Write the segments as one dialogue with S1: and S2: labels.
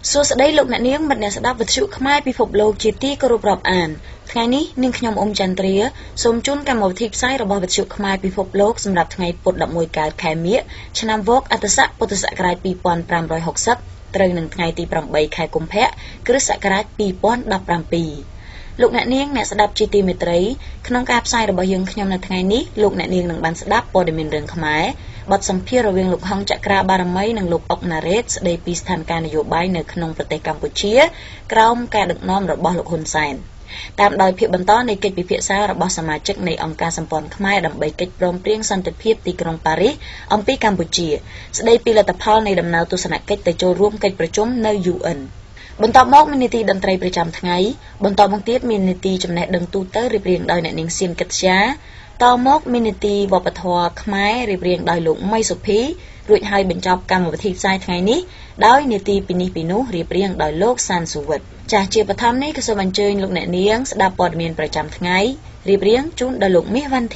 S1: សួស្តីលោកអ្នកនាងមិត្តអ្នកស្ដាប់វិទ្យុខ្មែរពិភពលោកជាទីគោរពរាប់អានថ្ងៃនេះនាងខ្ញុំអ៊ុំចន្ទ្រាសូមជូនកម្មវិធីផ្សាយរបស់វិទ្យុខ្មែរពិភពលោកសម្រាប់ថ្ងៃពុធ11កើតខែមិញឆ្នាំវកអត្តស័កពុទ្ធសករាជ2560ត្រូវនឹងថ្ងៃទី8ខែកុម្ភៈគ្រិស្តសករាជ2017លោកអ្នកនាងអ្នកស្ដាប់ជាទីមេត្រីក្នុងការផ្សាយរបស់យើងខ្ញុំនៅថ្ងៃនេះលោកអ្នកនាងនឹងបានស្ដាប់ព័ត៌មានរឿងខ្មែរបទសម្ភាសន៍រវាងលោកហងចក្រាបារមីនិងលោកអុកណារ៉េតស្ដីពីស្ថានភាពនយោបាយនៅក្នុងប្រទេសកម្ពុជាក្រោមការដឹកនាំរបស់លោកហ៊ុនសែនតាមដោយភាពបន្តនៃកិច្ចពិភាក្សារបស់សមាជិកនៃអង្គការសម្ព័ន្ធខ្មែរដើម្បីកិច្ចព្រមព្រៀងសន្តិភាពទីក្រុងប៉ារីសអំពីកម្ពុជាស្ដីពីលទ្ធផលនៃដំណើរទស្សនកិច្ចទៅចូលរួមកិច្ចប្រជុំនៅ UN បន្តមកមាននីតិតន្ត្រីប្រចាំថ្ងៃបន្តមកទៀតមាននីតិចំណេះដឹងទូទៅរៀបរៀងដោយអ្នកនាងសៀមកិត្យាតមកមាននីតិវប្បធម៌ខ្មែររៀបរៀងដោយលោកម៉ៃសុភីរួចហើយបញ្ចប់កម្មវិធីផ្សាយថ្ងៃនេះដោយនីតិពីនេះពីនោះរៀបរៀងដោយលោកសានសុវិតចាស់ជាបឋមនេះក៏សូមអញ្ជើញលោកអ្នកនាងស្ដាប់ព័ត៌មានប្រចាំថ្ងៃរៀបរៀងជូនដល់លោកមាសវណ្ធា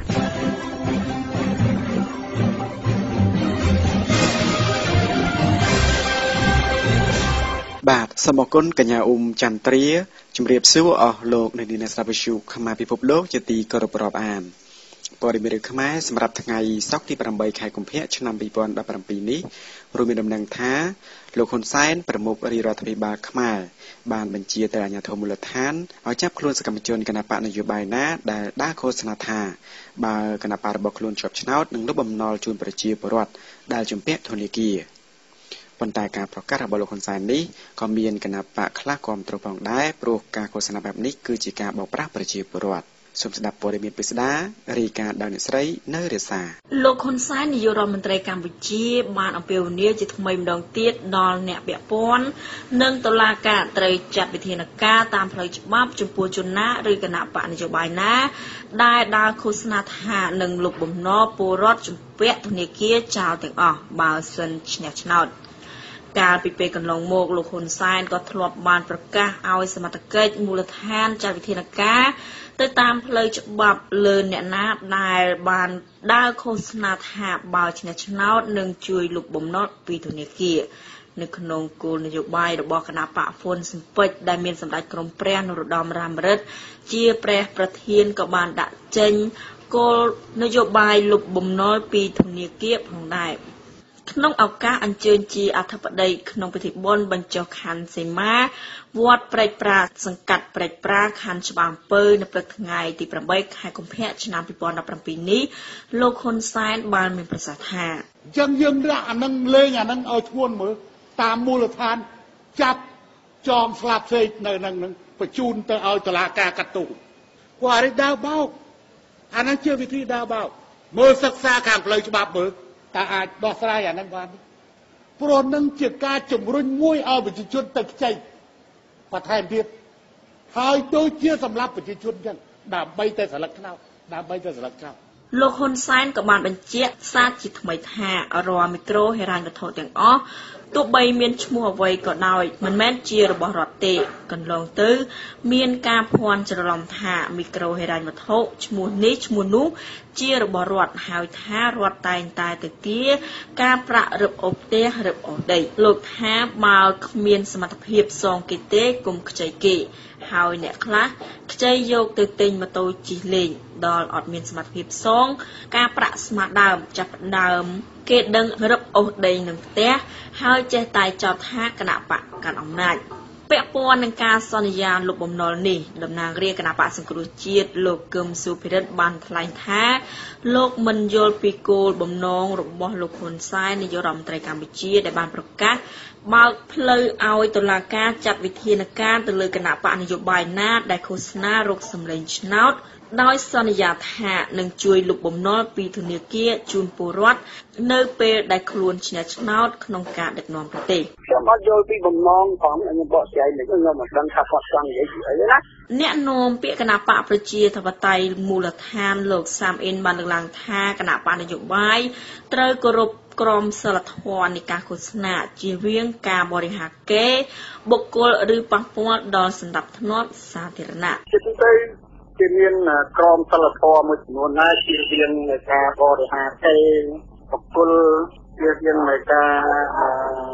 S2: បាទសូមអរគុណកញ្ញាអ៊ុំចន្ទ្រាជំរាបសួរអស់លោកអ្នកនាងស្ដាប់វិទ្យុខ្មែរពិភពលោកជាទីគោរពរាប់អានព័ត៌មានរឿងខ្មែរសម្រាប់ថ្ងៃសុក្រទី8ខែកុម្ភៈឆ្នាំ2017នេះរួមមានដំណឹងថាលោកហ៊ុនសែនប្រមុខរាជរដ្ឋាភិបាលខ្មែរបានបញ្ជាទៅអាជ្ញាធរមូលដ្ឋានឲ្យចាប់ខ្លួនសកម្មជនគណបកនយោបាយណាដែលដើរឃោសនាថាបើគណបករបស់ខ្លួនជាប់ឆ្នោតនឹងលុបបំណុលជូនប្រជាពលរដ្ឋដែលជំពាក់ធនាគារ ប៉ុន្តែការប្រកាសរបស់លោកហ៊ុនសែននេះក៏មានគណបកខ្លះគាំទ្រផងដែរព្រោះការឃោសនាបែបនេះគឺជាការបោកប្រាស់ប្រជាពលរដ្ឋសូមស្ដាប់ព័ត៌មានពិស្ដារាយការណ៍ដោយអ្នកស្រីនៅរាសាលោកហ៊ុនសែននាយករដ្ឋមន្ត្រីកម្ពុជាបានអំពាវនាវជាថ្មីម្ដងទៀតដល់អ្នកពាក់ព័ន្ធនិងតុលាការត្រូវចាត់វិធានការតាមផ្លូវច្បាប់ចំពោះជនណាឬគណបកនយោបាយណាដែលដើរឃោសនាថានឹងលុបបំណុលពលរដ្ឋជំពាក់ធនាគារចោលទាំងអស់បើសិនឈ្នះឆ្នោត កាលពីពេលកន្លងមកលោកហ៊ុនសែនក៏ធ្លាប់បានប្រកាសឲ្យសមត្ថកិច្ចមូលដ្ឋានចាត់វិធានការទៅតាមផ្លូវច្បាប់លើអ្នកណាដែលបានដើរឃោសនាថាបើឈ្នះឆ្នោតនឹងជួយលុបបំណុលពីធនាគារនៅក្នុងគោលនយោបាយរបស់គណបកហ៊ុនស៊ិនប៉ិចដែលមានសម្ដេចក្រមព្រះនរោត្តម រណរិទ្ធជាព្រះប្រធានក៏បានដាក់ចេញគោលនយោបាយលុបបំណុលពីធនាគារផងដែរ ក្នុងឱកាសអញ្ជើញជាអធិបតីក្នុងពិធីបុណ្យបញ្ចុះខណ្ឌសីមាវត្តព្រែកប្រាសង្កាត់ព្រែកប្រាខណ្ឌច្បារអំពើនៅព្រឹកថ្ងៃទី8ខែកុម្ភៈឆ្នាំ2017នេះលោកហ៊ុនសែនបានមានប្រសាសន៍ថាអញ្ចឹងយើងដាក់អានឹងលេងអានឹងឲ្យធ្ងន់មើលតាមមូលដ្ឋានចាប់ចងស្លាប់ផ្សេងនៅនឹងបញ្ជូនទៅឲ្យតុលាការកាត់ទោសគាត់ឲ្យដើរបោកអានឹងជាវិធីដើរបោកមើលសិក្សាខាងផ្លូវច្បាប់មើល តែអាចដោះស្រាយអានឹងបានព្រោះនឹងជាការជំរុញមួយឲ្យប្រជាជនទៅខ្ចីបន្ថែមទៀតហើយដូចជាសម្រាប់ប្រជាជនចឹងដើម្បីតែស្លឹកថ្នោតដើម្បីតែស្លឹកថ្នោតលោកហ៊ុនសែនក៏បានបញ្ជាក់សារជាថ្មីថារាល់មីក្រូហិរញ្ញវត្ថុទាំងអស់ទោះបីមានឈ្មោះអ្វីក៏ដោយមិនមែនជារបស់រដ្ឋទេកន្លងទៅមានការភ័ន្តច្រឡំថាមីក្រូហិរញ្ញវត្ថុឈ្មោះនេះឈ្មោះនោះជារបស់រដ្ឋហើយថារដ្ឋតែងតែទៅទារការប្រាក់រឹបអូសផ្ទះរឹបអូសដីលោកថាបើគ្មានសមត្ថភាពសងគេទេគុំខ្ចីគេហើយអ្នកខ្លះខ្ចីយកទៅទិញម៉ូតូជិះលេងដល់អត់មានសមត្ថភាពសងការប្រាក់ស្មើដើមចាប់ដើមគេដឹងរឹបអូសដីនឹងផ្ទះហើយចេះតែចោទថាគណបកកាន់អំណាចពាក់ព័ន្ធនឹងការសន្យាលុបបំណុលនេះតំណាងរាជគណបកសង្គ្រោះជាតិលោកកឹមសុភិរិទ្ធបានថ្លែងថាលោកមិនយល់ពីគោលបំណងរបស់លោកហ៊ុនសែននាយករដ្ឋមន្ត្រីកម្ពុជាដែលបានប្រកាសបើកផ្លូវឲ្យតុលាការចាត់វិធានការទៅលើគណបកនយោបាយណាដែលឃោសនារកសម្លេងឆ្នោតដោយសន្យាថានឹងជួយលុបបំណុលពីធនាគារជូនពលរដ្ឋនៅពេលដែលខ្លួនឈ្នះឆ្នោតក្នុងការដឹកនាំប្រទេសខ្ញុំអត់យល់ពីបំណងផងខ្ញុំបកស្រាយមិនខ្ញុំមិនដឹងថាគាត់ចង់និយាយពីអីណាអ្នកនាំពាក្យគណបកប្រជាធិបតេយ្យមូលដ្ឋានលោកសាមអ៊ិនបានលើកឡើងថាគណបកនយោបាយត្រូវគោរពក្រមសីលធម៌នៃការឃោសនាជៀសវាងការបរិហាកេរបុគ្គលឬប៉ះពាល់ដល់សណ្ដាប់ធ្នាប់សាធារណៈជាមានក្រមសីលធម៌មួយចំនួនណាជៀសវាងនៃការបរិហាកេរបុគ្គលជៀសវាងនៃការ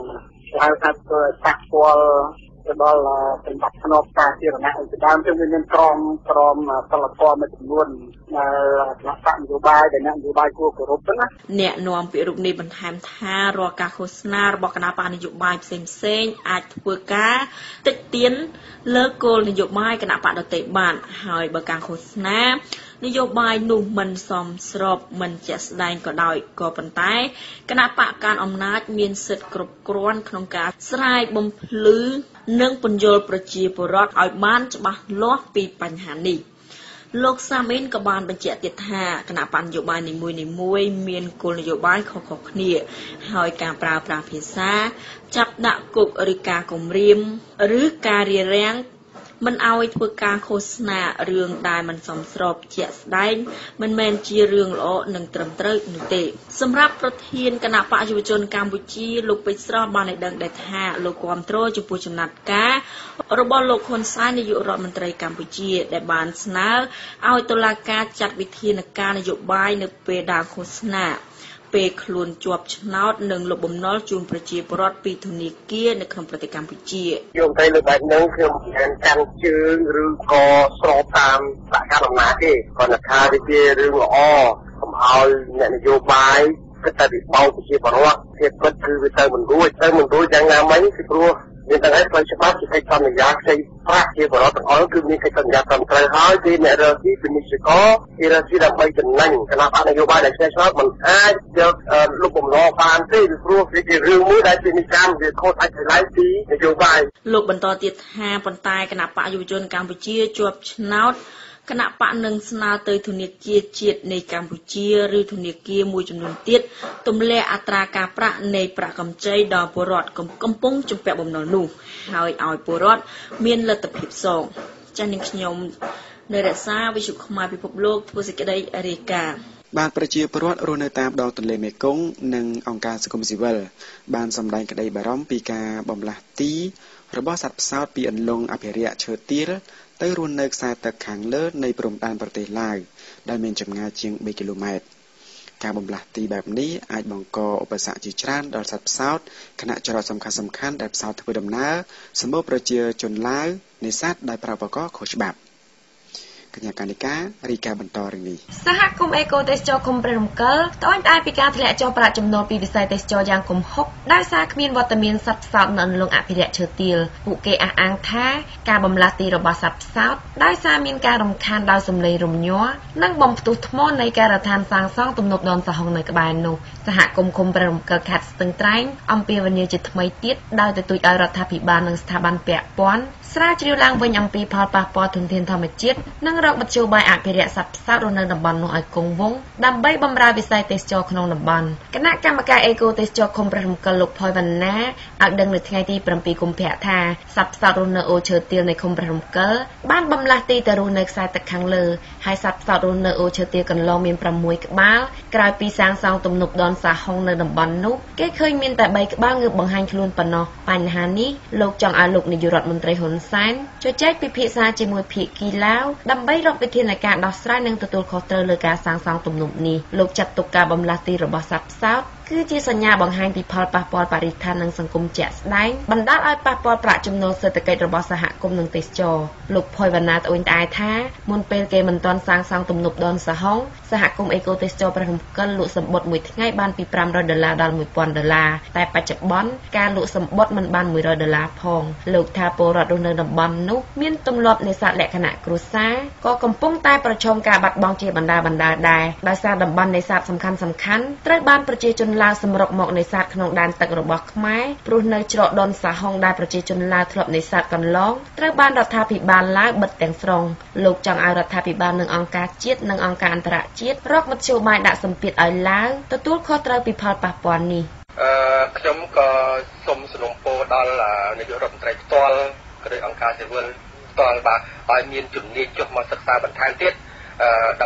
S3: ហៅថាប៉ះពាល់ទៅដល់សម្បត្តិភ្នំសាធារណៈឯដើមទៅវាមានក្រមសិលធម៌មួយចំនួនគណៈបកនយោបាយដែលនយោបាយគួរគោរពណា
S1: អ្នកនាំពាក្យរូបនេះបន្ថែមថារាល់ការឃោសនារបស់គណៈបកនយោបាយផ្សេងៗអាចធ្វើការតិចទៀនលើគោលនយោបាយគណៈបកដទៃបានហើយបើការឃោសនានយោបាយនោះមិនសមស្របមិនជាក់ស្ដែងក៏ដោយក៏ប៉ុន្តែគណៈបកកាន់អំណាចមានសិទ្ធិគ្រប់គ្រាន់ក្នុងការស្រាយបំភ្លឺនិងពន្យល់ប្រជាពលរដ្ឋឲ្យបានច្បាស់លាស់ពីបញ្ហានេះលោកសាមីនក៏បានបញ្ជាក់ទៀតថាគណៈបញ្ញយោបាយនីមួយៗមានគោលនយោបាយខុសៗគ្នាហើយការប្រើប្រាស់ភាសាចាប់ដាក់គុកឬការគំរាមឬការរារាំងមិនឲ្យធ្វើការឃោសនារឿងដែលមិនសមស្របជាក់ស្ដែងមិនមែនជារឿងល្អនិងត្រឹមត្រូវនោះទេសម្រាប់ប្រធានគណៈបកយុវជនកម្ពុជាលោកពេជ្រស្រស់បានឲ្យដឹងដែរថាលោកគាំទ្រចំពោះចំណាត់ការរបស់លោកហ៊ុនសែននាយករដ្ឋមន្ត្រីកម្ពុជាដែលបានស្នើឲ្យតុលាការចាត់វិធានការនយោបាយនៅពេលដើរឃោសនាពេលខ្លួនជាប់ឆ្នោតនិងលុបបំណុលជូនប្រជាពលរដ្ឋពីធនាគារនៅក្នុងប្រទេសកម្ពុជា
S3: យកទៅលើបែបហ្នឹងខ្ញុំមិនកាន់ជើងឬក៏ស្របតាមបកកណ្ដាលអំណាចទេគាត់ថាវាជារឿងល្អកុំឲ្យអ្នកនយោបាយគិតតែពីបោកប្រជាពលរដ្ឋភាពពិតគឺវាទៅមិនរួចយ៉ាងណាមិញគឺព្រោះមានតែឲ្យផ្លូវច្បាប់ជាកិច្ចសន្យាផ្សេងប្រាក់ជាបរិបទទាំងអស់គឺមានកិច្ចសន្យាត្រឹមត្រូវហើយគឺអ្នករកស៊ីពាណិជ្ជករគេរកស៊ីដើម្បីចំណេញគណៈបកនយោបាយដែលឆ្នោតមិនអាចយកលុបបំណងបានទេពីព្រោះវាជារឿងមួយដែលជានិកាមវាខុសអាចឆ្លៃពីនយោបាយ
S1: លោកបន្តទៀតថាប៉ុន្តែគណៈបកយុវជនកម្ពុជាជាប់ឆ្នោតគណៈបកនឹងស្នើទៅធនាគារជាតិនៃកម្ពុជាឬធនាគារមួយចំនួនទៀតទម្លាក់អត្រាការប្រាក់នៃប្រាក់កម្ចីដល់ពលរដ្ឋកំពុងជំពាក់បំណុលនោះហើយឲ្យពលរដ្ឋមានលទ្ធភាពសងចា៎នាងខ្ញុំនៅរក្សាវិទ្យុខ្មែរពិភពលោកធ្វើសេចក្តីរាយការណ៍
S2: បានប្រជាពលរដ្ឋរស់នៅតាមដងទន្លេមេគង្គនិងអង្គការសង្គមស៊ីវិលបានសម្ដែងក្តីបារម្ភពីការបំលាស់ទីរបស់សត្វផ្សោតពីអន្លង់អភិរក្សឈើទាលទៅរស់នៅខ្សែទឹកខាងលើនៃព្រំដែនប្រទេសឡាវដែលមានចម្ងាយជាង3គីឡូម៉ែត្រការបំលាស់ទីបែបនេះអាចបង្កឧបសគ្គជាច្រើនដល់សត្វផ្សោតខណៈចរន្តសំខាន់ៗដែលផ្សោតធ្វើដំណើរសម្បូរប្រជាជនឡាវនេសាទដែលប្រើឧបករណ៍ខុសច្បាប់កញ្ញាកានិការីកាបន្តរឿងនេះ
S1: សហគមន៍អេកូទេសចរឃុំព្រះរំកិលត្អូញត្អែរពីការធ្លាក់ចុះប្រាក់ចំណូលពីវិស័យទេសចរយ៉ាងគំហុកដោយសារគ្មានវត្តមានសត្វផ្សោតនៅអន្លង់អភិរក្សឈើទាលពួកគេអះអាងថាការបំលាស់ទីរបស់សត្វផ្សោតដោយសារមានការរំខានដោយសំឡេងរំញ័រនិងបំផ្ទុះថ្មនៃការដ្ឋានសាងសង់ទំនប់ដនសហុងនៅក្បែរនោះសហគមន៍ឃុំព្រះរំកិលខេត្តស្ទឹងត្រែងអំពាវនាវជាថ្មីទៀតដោយទទូចឲ្យរដ្ឋាភិបាលនិងស្ថាប័នពាក់ព័ន្ធស្រាវជ្រាវឡើងវិញអំពីផលប៉ះពាល់ធនធានធម្មជាតិនិងរកមធ្យោបាយអភិរក្សសត្វផ្សោតរស់នៅតំបន់នោះឲ្យគង់វង្សដើម្បីបម្រើវិស័យទេសចរក្នុងតំបន់គណៈកម្មការអេកូទេសចរឃុំព្រះរំកិលលោកផយវណ្ណាឲ្យដឹងនៅថ្ងៃទី7កុម្ភៈថាសត្វផ្សោតរស់នៅអូឈើទាលនៃឃុំព្រះរំកិលបានបំលាស់ទីទៅរស់នៅខ្សែទឹកខាងលើហើយសត្វផ្សោតរស់នៅអូឈើទាលកន្លងមាន6ក្បាលក្រោយពីសាងសង់ទំនប់ដនសហុងនៅតំបន់នោះគេឃើញមានតែ3ក្បាលងើបបង្ហាញខ្លួនប៉ុណ្ណោះបញ្ហានេះលោកចង់ឲ្យលោកនាយករដ្ឋមន្ត្រីហ៊ុនសែនជជែកពិភាក្សាជាមួយភាគីឡាវដើម្បីរកវិធានការដោះស្រាយនិងទទួលខុសត្រូវលើការសាងសង់ទំនប់នេះលោកចាត់ទុកការបំលាស់ទីរបស់សត្វផ្សោតគឺជាសញ្ញាបង្ហាញពីផលប៉ះពាល់បរិស្ថាននិងសង្គមជាក់ស្ដែងបណ្ដាលឲ្យប៉ះពាល់ប្រាក់ចំណូលសេដ្ឋកិច្ចរបស់សហគមន៍និងទេសចរលោកផយវណ្ណាត្អូញត្អែរថាមុនពេលគេមិនទាន់សាងសង់ទំនប់ដនសហុងសហគមន៍អេកូទេសចរព្រះរំកិលលក់សម្បុត្រមួយថ្ងៃបានពី$500ដល់$1000តែបច្ចុប្បន្នការលក់សម្បុត្រមិនបាន$100ផងលោកថាពលរដ្ឋរស់នៅតំបន់នោះមានទម្លាប់នេសាទលក្ខណៈគ្រួសារក៏កំពុងតែប្រឈមការបាត់បង់ជាបណ្ដាដែរដោយសារតំបន់នេសាទសំខាន់ត្រូវបានប្រជាជនឡាវសម្រុកមកនេសាទក្នុងដែនទឹករបស់ខ្មែរព្រោះនៅច្រកដនសហុងដែលប្រជាជនឡាវធ្លាប់នេសាទកន្លងត្រូវបានរដ្ឋាភិបាលឡាវបិទទាំងស្រុងលោកចង់ឲ្យរដ្ឋាភិបាលនិងអង្គការជាតិនិងអង្គការអន្តរជាតិរកមធ្យោបាយដាក់សម្ពាធឲ្យឡាវទទួលខុសត្រូវពីផលប៉ះពាល់នេះ
S3: ខ្ញុំក៏សូមសំណូមពរដល់នាយករដ្ឋមន្ត្រីផ្ទាល់ក៏ដូចអង្គការស៊ីវិលផ្ទាល់បាទឲ្យមានជំនាញចុះមកសិក្សាបន្ថែមទៀតដើម្បី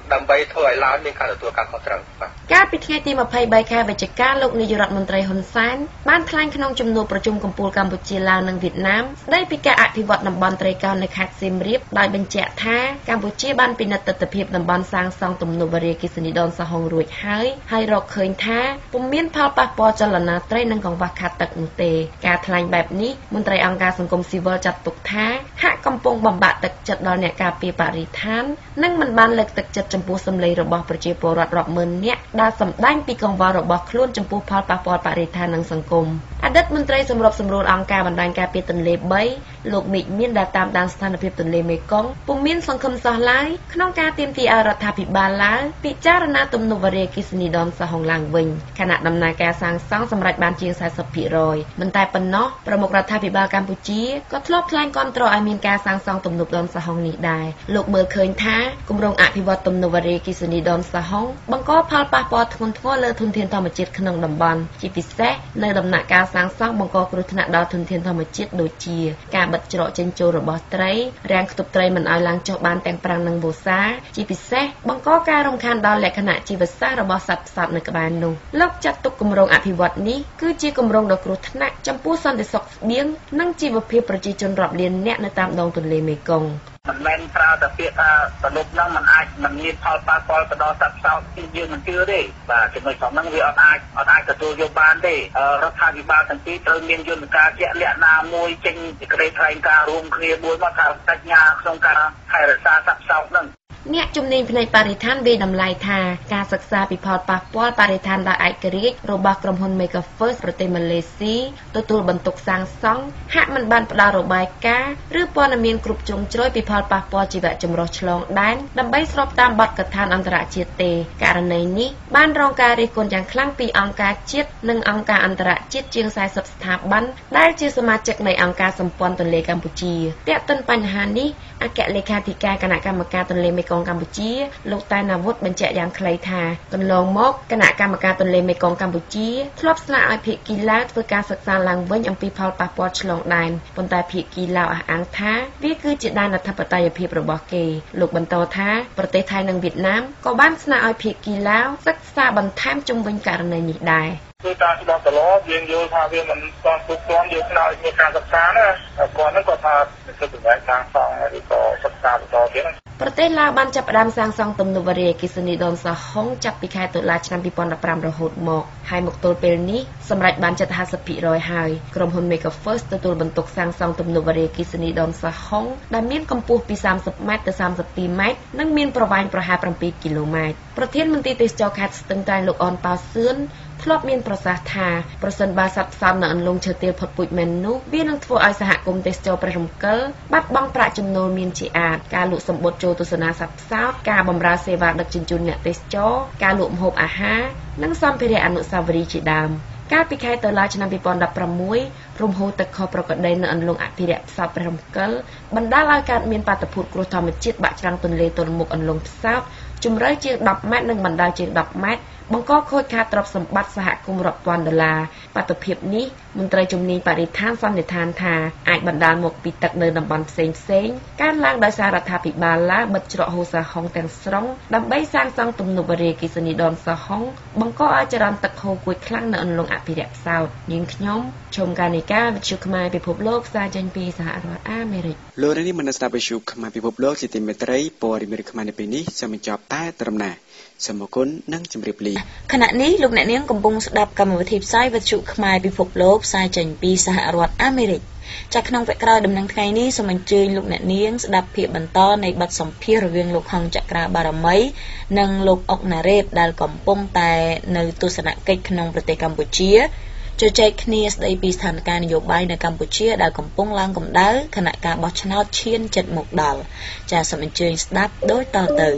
S3: ដើម្បីធ្វើឲ្យឡើងមានការទទួលការខុសត្រូវបាទ
S1: ការពីថ្ងៃទី23ខែវិច្ឆិកាលោកនាយករដ្ឋមន្ត្រីហ៊ុនសែនបានថ្លែងក្នុងជំនួបប្រជុំកំពូលកម្ពុជាឡាវនិងវៀតណាមស្ដីពីការអភិវឌ្ឍតំបន់ត្រីកោណនៅខេត្តសៀមរាបដោយបញ្ជាក់ថាកម្ពុជាបានពិនិត្យទិដ្ឋភាពតំបន់សាងសង់ទំនប់វារីអគ្គិសនីដនសហុងរួចហើយរកឃើញថាពុំមានផលប៉ះពាល់ចលនាត្រីនិងកង្វះខាតទឹកនោះទេការថ្លែងបែបនេះមន្ត្រីអង្គការសង្គមស៊ីវិលចាត់ទុកថាហាក់កំពុងបំបាក់ទឹកចិត្តដល់អ្នកការពារបរិស្ថាននិងមិនបានលើកទឹកចិត្តចំពោះសម្លេងរបស់ប្រជាពលរដ្ឋរាប់ម៉ឺននាក់ដែលសម្ដែងពីកង្វល់របស់ខ្លួនចំពោះផលប៉ះពាល់បរិស្ថាននិងសង្គមអតីតមន្ត្រីសម្របសម្រួលអង្គការបណ្ដាញការពារទន្លេ3លោកមេឃមានដែលតាមដានស្ថានភាពទន្លេមេគង្គពុំមានសង្ឃឹមសោះឡើយក្នុងការទាមទារឲ្យរដ្ឋាភិបាលឡាវពិចារណាទំនប់វារីអគ្គិសនីដនសហុងឡើងវិញខណៈដំណើរការសាងសង់សម្រាប់បានជាង 40% មិនតែប៉ុណ្ណោះប្រមុខរដ្ឋាភិបាលកម្ពុជាក៏ធ្លាប់ថ្លែងគាំទ្រឲ្យមានការសាងសង់ទំនប់ដនសហុងនេះដែរលោកមើលឃើញថាគម្រោងអភិវឌ្ឍទំនប់វារីអគ្គិសនីដនសហុងបង្កផលប៉ះពាល់ធ្ងន់ធ្ងរលើធនធានធម្មជាតិក្នុងតំបន់ជាពិសេសនៅដំណាក់កាលសាងសង់បង្កគ្រោះថ្នាក់ដល់ធនធានធម្មជាតិដូចជាការបិទច្រកចេញចូលរបស់ត្រីរាំងខ្ទប់ត្រីមិនឲ្យឡើងចុះបានទាំងប្រាំងនិងវស្សាជាពិសេសបង្កការរំខានដល់លក្ខណៈជីវសាស្ត្ររបស់សត្វផ្សោតនៅក្បែរនោះលោកចាត់ទុកគម្រោងអភិវឌ្ឍនេះគឺជាគម្រោងដ៏គ្រោះថ្នាក់ចំពោះសន្តិសុខស្បៀងនិងជីវភាពប្រជាជនរាប់លាននាក់នៅតាមដងទន្លេមេគង្គ
S3: មិនមែនប្រើតែពាក្យថាទំនប់ហ្នឹងมันមានផលប៉ះពាល់ទៅដល់សត្វផ្សោតយើងមិនជឿទេបាទចំណុចសំហ្នឹងវាអត់អាចទទួលយកបានទេរដ្ឋាភិបាលទាំងពីរត្រូវមានយន្តការជាក់លាក់ណាមួយចេញពីក្តីថ្លែងការណ៍រួមគ្នាមួយមកថាបញ្ញាក្នុងការថែរក្សាសត្វផ្សោតហ្នឹង
S1: អ្នកជំនាញផ្នែកបរិស្ថានវាតម្លៃថាការសិក្សាពីផលប៉ះពាល់បរិស្ថានដោយឯករាជ្យរបស់ក្រុមហ៊ុន Mega First ប្រទេសម៉ាឡេស៊ីទទួលបន្ទុកសាងសង់ហាក់មិនបានផ្ដល់របាយការណ៍ឬព័ត៌មានគ្រប់ជ្រុងជ្រោយពីផលប៉ះពាល់ជីវៈចម្រុះឆ្លងដែនដើម្បីស្របតាមបទដ្ឋានអន្តរជាតិទេករណីនេះបានរងការរិះគន់យ៉ាងខ្លាំងពីអង្គការជាតិនិងអង្គការអន្តរជាតិជាង40ស្ថាប័នដែលជាសមាជិកនៃអង្គការសម្ព័ន្ធទន្លេកម្ពុជាទាក់ទិនបញ្ហានេះអគ្គលេខាធិការគណៈកម្មការទន្លេមេគង្គកម្ពុជាលោកតែនអាវុធបញ្ជាក់យ៉ាងខ្លីថាកន្លងមកគណៈកម្មការទន្លេមេគង្គកម្ពុជាធ្លាប់ស្នើឲ្យភាគីឡាវធ្វើការសិក្សាឡើងវិញអំពីផលប៉ះពាល់ឆ្លងដែនប៉ុន្តែភាគីឡាវអះអាងថាវាគឺជាដែនអធិបតេយ្យភាពរបស់គេលោកបន្តថាប្រទេសថៃនិងវៀតណាមក៏បានស្នើឲ្យភាគីឡាវសិក្សាបន្ថែមជុំវិញករណីនេះដែរ
S3: គឺតាមច្បាប់តឡយើងយល់ថាវាមិនស្ទាន់គ្រប់គ្រាន់យើងស្នើឲ្យមានការសិក្សាណាគាត់ហ្នឹងគាត់ថាសិទ្ធិសម្រាប់សាងសង់ឬក៏សិក្សាបន្តទៀត
S1: ប្រទេសឡាវបានចាប់ផ្ដើមសាងសង់ទំនប់វារីអគ្គិសនីដនសហុងចាប់ពីខែតុលាឆ្នាំ2015រហូតមកហើយមកទល់ពេលនេះសម្រាប់បាន50% ហើយក្រុមហ៊ុន Mega First ទទួលបន្ទុកសាងសង់ទំនប់វារីអគ្គិសនីដនសហុងដែលមានកម្ពស់ពី30ម៉ែត្រទៅ32ម៉ែត្រនិងមានប្រវែងប្រហែល7គីឡូម៉ែត្រប្រធានមន្ត្រីទេសចរខេត្តស្ទឹងត្រែងលោកអនប៉ាសឿនធ្លាប់មានប្រសាសន៍ថាប្រសិនបើសត្វផ្សោតនៅអន្លង់ឈើទាលផុតពូជមែននោះវានឹងធ្វើឲ្យសហគមន៍ទេសចរព្រះរំកិលបាត់បង់ប្រាក់ចំណូលមានជាអាចការលក់សម្បត្តិចូលទស្សនាសត្វផ្សោតការបម្រើសេវាដឹកជញ្ជូនអ្នកទេសចរការលក់ម្ហូបអាហារនិងសម្ភារៈអនុស្សាវរីយ៍ជាដើមកាលពីខែតុលាឆ្នាំ2016រំហូរទឹកខុសប្រក្រតីនៅអន្លង់អភិរក្សផ្សោតព្រះរំកិលបណ្ដាលឲ្យកើតមានបាតុភូតគ្រោះធម្មជាតិបាក់ច្រាំងទន្លេទល់មុខអន្លង់ផ្សោតជម្រៅជាង10ម៉ែត្រនិងបណ្ដោយជាង10ម៉ែត្របង្កខូចខាតទ្រព្យសម្បត្តិសហគមន៍រាប់ពាន់ដុល្លារបាតុភិបនេះមន្ត្រីជំនាញបរិស្ថានសន្និដ្ឋានថាអាចបណ្ដាលមកពីទឹកនៅតំបន់ផ្សេងកើនឡើងដោយសាររដ្ឋាភិបាលឡាវបិទច្រកហូរសហុងទាំងស្រុងដើម្បីសាងសង់ទំនប់វារីអគ្គិសនីដនសហុងបង្កឲ្យចរន្តទឹកហូរគួចខ្លាំងនៅអន្លង់អភិរក្សផ្សោតនាងខ្ញុំឈុំកានិកាវិទ្យុខ្មែរពិភពលោកផ្សាយចេញពីសហរដ្ឋអាមេរិក
S2: លោកនាងមនស្ដាប់វិទ្យុខ្មែរពិភពលោកជាទីមេត្រីព័ត៌មានខ្មែរនៅពេលនេះសូមបញ្ចប់តែត្រឹមនេះសូមអរគុណនិងជម្រាបលា
S1: ខណៈនេះលោកអ្នកនាងកំពុងស្ដាប់កម្មវិធីផ្សាយវិទ្យុខ្មែរពិភពលោកផ្សាយចេញពីសហរដ្ឋអាមេរិកចាក្នុងវគ្គក្រោយដំណឹងថ្ងៃនេះសូមអញ្ជើញលោកអ្នកនាងស្ដាប់ភាគបន្តនៃបទសម្ភាសន៍រវាងលោកហងចក្រាបារមីនិងលោកអុកណារ៉េតដែលកំពុងតែនៅទស្សនកិច្ចក្នុងប្រទេសកម្ពុជាជជែកគ្នាស្ដីពីស្ថានភាពនយោបាយនៅកម្ពុជាដែលកំពុងឡើងកម្ដៅគណៈការបោះឆ្នោតឈានជិតមកដល់ចាសូមអញ្ជើញស្ដាប់ដូចតទៅ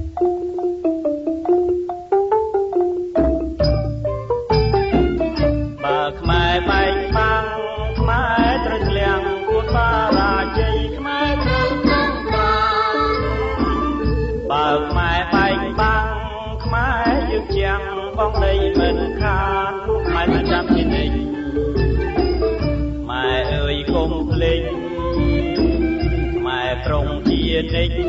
S4: ខ្មែរបែកបាំងខ្មែរត្រូវឃ្លាំងគួរបារាជ័យខ្មែរត្រូវកំបាំងបើខ្មែរបែកបាំងខ្មែរយើងចាំងបងដីមិនខានខ្មែរមិនចាំជានិច្ចម៉ែអើយកុំភ្លេចខ្មែរប្រុងជានិច្ច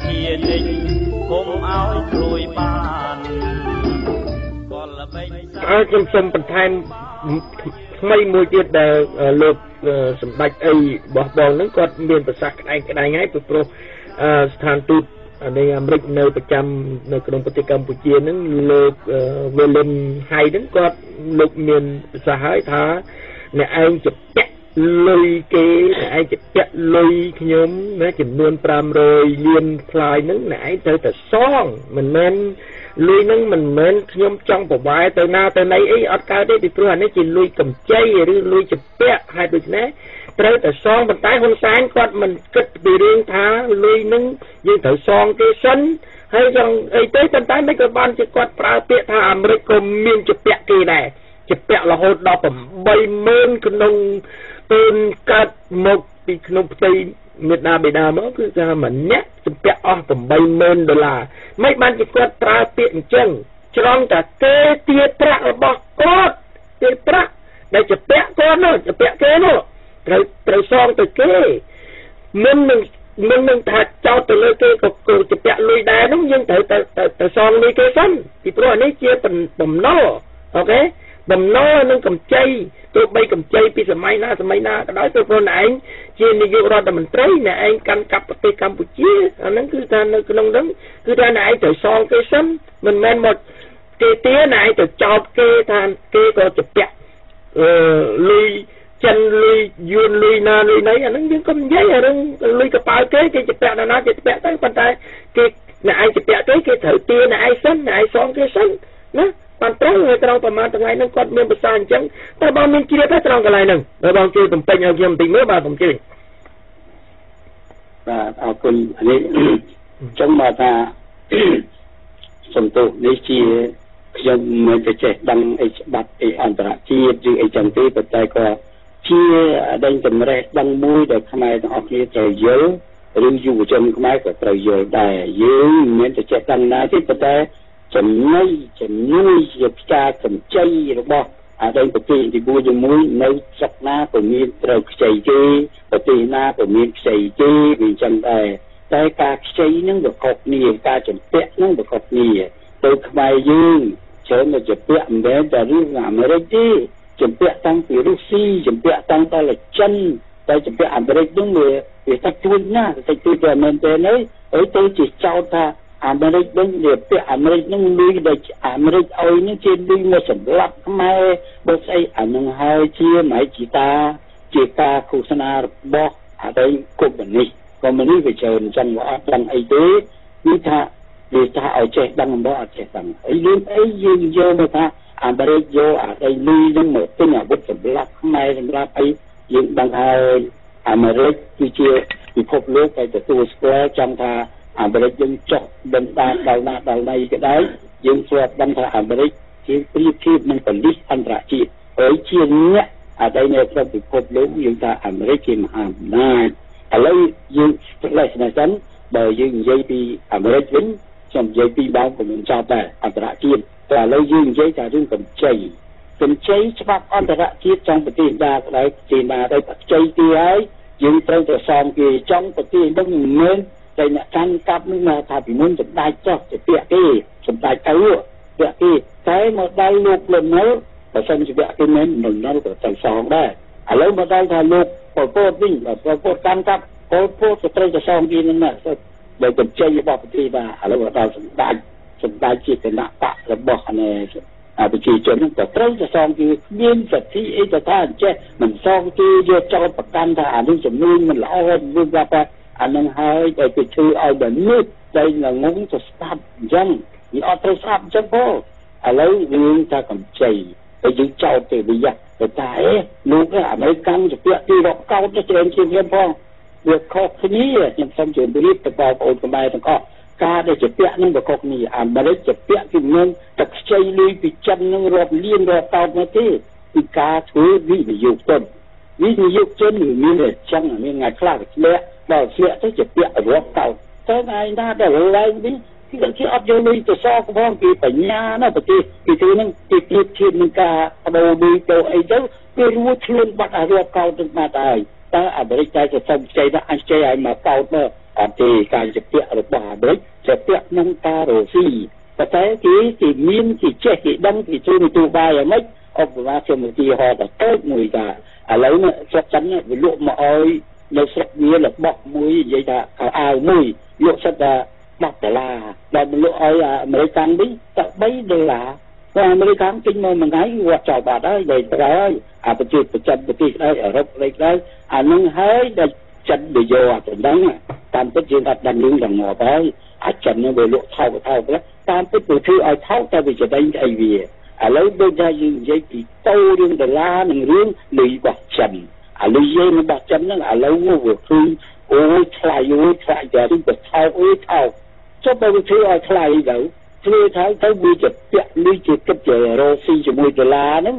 S4: ជានិច្ចគុំឲ្យព្រួយបានក៏ល្បិច
S5: ខ្ញុំសូមបន្ថែមថ្មីមួយទៀតដែលលោកសម្ដេចអីរបស់បងហ្នឹងគាត់មានប្រសាសន៍ក្តែងហើយព្រោះស្ថានទូតនៃអាមេរិកនៅប្រចាំនៅក្នុងប្រទេសកម្ពុជាហ្នឹងលោក William Hyde ហ្នឹងគាត់លោកមានប្រសាសន៍ហើយថាអ្នកឯងជាពាក់លុយគេអ្នកឯងជាពាក់លុយខ្ញុំណាចំនួន500លានថ្លៃហ្នឹងអ្នកឯងត្រូវតែសងមិនមែនលុយហ្នឹងមិនមែនខ្ញុំចង់ប្រវាយទៅណាទៅណីអីអត់កើតទេពីព្រោះអានេះជាលុយកម្ចីឬលុយជាពាក់ហើយដូច្នេះត្រូវតែសងប៉ុន្តែហ៊ុនសែនគាត់មិនគិតពីរឿងថាលុយហ្នឹងយើងត្រូវសងគេសិនហើយចង់អីទេប៉ុន្តែមិនក៏បានជាគាត់ប្រើពាក្យថាអាមេរិកក៏មានជាពាក់គេដែរជាពាក់រហូតដល់80000ក្នុងពេលកើតមកពីក្នុងផ្ទៃមេដាបេដាមកគឺថាម្នាក់ជំពាក់អស់$80000មិនបានជាគាត់ប្រើពាក្យអញ្ចឹងច្រងតែគេទារប្រាក់របស់គាត់ទារប្រាក់ដែលជំពាក់គាត់នោះជំពាក់គេនោះត្រូវសងទៅគេមិននឹងថាចោតទៅលើគេក៏ជំពាក់លុយដែរនោះយើងត្រូវទៅសងលុយគេសិនពីព្រោះនេះជាបំណុលអូខេបំណុលនឹងកម្ចីទោះបីកម្ចីពីសម័យណាក៏ដោយទៅព្រោះឯងជានាយករដ្ឋមន្ត្រីអ្នកឯងកាន់កាប់ប្រទេសកម្ពុជាអាហ្នឹងគឺថានៅក្នុងហ្នឹងគឺថាអ្នកឯងត្រូវសងគេសិនមិនមែនមកគេទាអ្នកឯងទៅចោតគេថាគេក៏ជំពាក់លុយចិនលុយយួនលុយណាលុយណីអាហ្នឹងយើងកុំនិយាយអារឿងលុយកប៉ាល់គេជំពាក់ណាគេជំពាក់ទៅប៉ុន្តែគេអ្នកឯងជំពាក់ទៅគេត្រូវទាអ្នកឯងសិនអ្នកឯងសងគេសិនណាបានត្រូវហើយត្រង់ប្រមាណថ្ងៃហ្នឹងគាត់មានប្រសាសន៍អញ្ចឹងតែបងមានជ្រាបទេត្រង់កន្លែងហ្នឹងបើបងជួយបំពេញឲ្យខ្ញុំបន្តិចមើលបាទผมជឿ
S6: បាទអរគុណនេះអញ្ចឹងមកថាសំទោសនេះជាខ្ញុំមិនទៅចេះដឹងអីច្បាប់អីអន្តរជាតិឬអីចឹងទេប៉ុន្តែក៏ជាដេញតម្រេះដឹងមួយដែលខ្មែរទាំងអស់គ្នាត្រូវយល់ឬយុវជនខ្មែរក៏ត្រូវយល់ដែរយើងមិនមែនទៅចេះដឹងណាទេប៉ុន្តែចំណុយជាផ្កាកម្ចីរបស់អាដែងប្រទេសទី1ជាមួយនៅស្រុកណាក៏មានត្រូវខ្ចីទេប្រទេសណាក៏មានខ្ចីទេវាអញ្ចឹងដែរតែការខ្ចីហ្នឹងវាខុសគ្នាការជំពាក់ហ្នឹងវាខុសគ្នាទៅខ្មែរយើងច្រើនតែជំពាក់មិនមែនតែរឿងអាមេរិកទេជំពាក់តាំងពីរុស្ស៊ីជំពាក់តាំងតែចិនតែជំពាក់អាមេរិកហ្នឹងវាតែជួយណាស់តែជួយតែមែនទេហើយទៅជាចោទថាអាមេរិកវិញវាពាក់អាមេរិកនឹងលុយដែលអាមេរិកឲ្យនឹងជាលុយមកសម្រាប់ខ្មែរបើស្អីអានឹងហើយជាម៉ៃជីតាជាការឃោសនារបស់អាដីកុម្មុយនីសវាច្រើនអញ្ចឹងអត់ដឹងអីទេគឺថាវាថាឲ្យចេះដឹងអំបោះអត់ចេះដឹងអីលឿនអីយើងយកមកថាអាមេរិកយកអាដីលុយនឹងមកទិញអាវុធសម្រាប់ខ្មែរសម្រាប់អីយើងដឹងហើយអាមេរិកគឺជាពិភពលោកតែទទួលស្គាល់ចង់ថាអាមេរិកយើងចុះដណ្ដើមដល់ណាដល់ណីក៏ដោយយើងស្គាល់ដឹងថាអាមេរិកជាប្រៀបធៀបនឹងប៉ូលីសអន្តរជាតិហើយជាអ្នកអាដីនៅក្នុងពិភពលោកយើងថាអាមេរិកជាមហាអំណាចឥឡូវយើងផ្លេសណាសិនបើយើងនិយាយពីអាមេរិកវិញខ្ញុំនិយាយពីបងក៏មិនចោលដែរអន្តរជាតិតែឥឡូវយើងនិយាយថារឿងកម្ចីច្បាប់អន្តរជាតិចង់ប្រទេសណាក៏ដោយប្រទេសណាដោយខ្ចីទីហើយយើងត្រូវទៅសងគេចង់ប្រទេសនោះមិនមែនតែអ្នកកាន់កាប់នឹងថាពីមុនសម្ដេចចោះទៅពាក់គេសម្ដេចទៅពាក់គេតែមកដល់លោកលន់នៅបើសិនជាពាក់គេមិនលន់នៅក៏ទៅសងដែរឥឡូវមកដល់ថាលោកពលពតវិញពលពតកាន់កាប់ពលពតក៏ត្រូវទៅសងគេនឹងណាដោយបញ្ចេញរបស់ប្រទេសបាទឥឡូវមកដល់សម្ដេចជាគណៈបករបស់ប្រជាជនហ្នឹងក៏ត្រូវទៅសងគេមានសិទ្ធិអីទៅថាអញ្ចេះមិនសងគេយកចោលប្រកាន់ថាអានេះចំនួនមិនល្អឬថាអានឹងហើយដែលគេធ្វើឲ្យមនុស្សដែលងងទៅស្ដាប់អញ្ចឹងវាអត់ត្រូវស្ដាប់អញ្ចឹងផងឥឡូវរឿងថាកម្ចីតែយើងចោទទៅវាតែលោកអាមេរិកកម្មជាពាក់ទីរកកោតទៅច្រើនជាងខ្ញុំផងវាខុសគ្នាខ្ញុំសូមជម្រាបទៅបងប្អូនខ្មែរទាំងអស់ការដែលជាពាក់នឹងវាខុសគ្នាអាមេរិកជាពាក់គឺមានតែខ្ចីលុយពីចិននឹងរាប់លានរាប់កោតមកទេពីការធ្វើវិនិយោគទុនមានតែចឹងមានថ្ងៃខ្លះវាធ្លាក់ដល់ធ្លាក់ទៅជាពាក់រាប់កោតទៅថ្ងៃណាដែលឡើងវិញគឺអត់យកលុយទៅសងផងពីបញ្ញាណាប្រទេសពីទីហ្នឹងពីធៀបនឹងការបដូរលុយទៅអីទៅវារួចខ្លួនបាត់អារាប់កោតទៅមកហើយតើអាមេរិកតែសុំខ្ចីថាអញ្ជើញឲ្យមកកោតមក thì cái chụp tiệc rồi bỏ đấy chụp tiệc nông ta rồi gì và cái miên thì chết thì đâm thì chui tụ bài ở mấy ông bà cho một tí họ đã tốt mùi cả lấy nó chắc chắn với lụa mà ơi nó sắp nghĩa là bọc mũi vậy là ảo mùi lụa sắp là bọc là lụa ơi mấy căn bí tập bấy đều là và mấy căn kinh mà ngay hoặc chào bà đó vậy đấy bà chưa chân bà tí đây ở rộng đây đấy nhưng hơi đây chân bây giờ tụi đó tam tất nhiên đặt đàn lương đằng ngõ đấy chân nó về lụa thao đó tam tất từ thứ ai thao ta vì cho đánh ai vì lấy bên ra như vậy thì tôi đương đờ la đừng riêng lì bạc chân lì dây nó bạc chân nó lâu nó vừa thương ôi thay giờ đi bật thao cho bao nhiêu thứ ai thay đâu thứ thấy bị chật tiệt lì chật cái giờ rồi xì cho mùi đờ la nó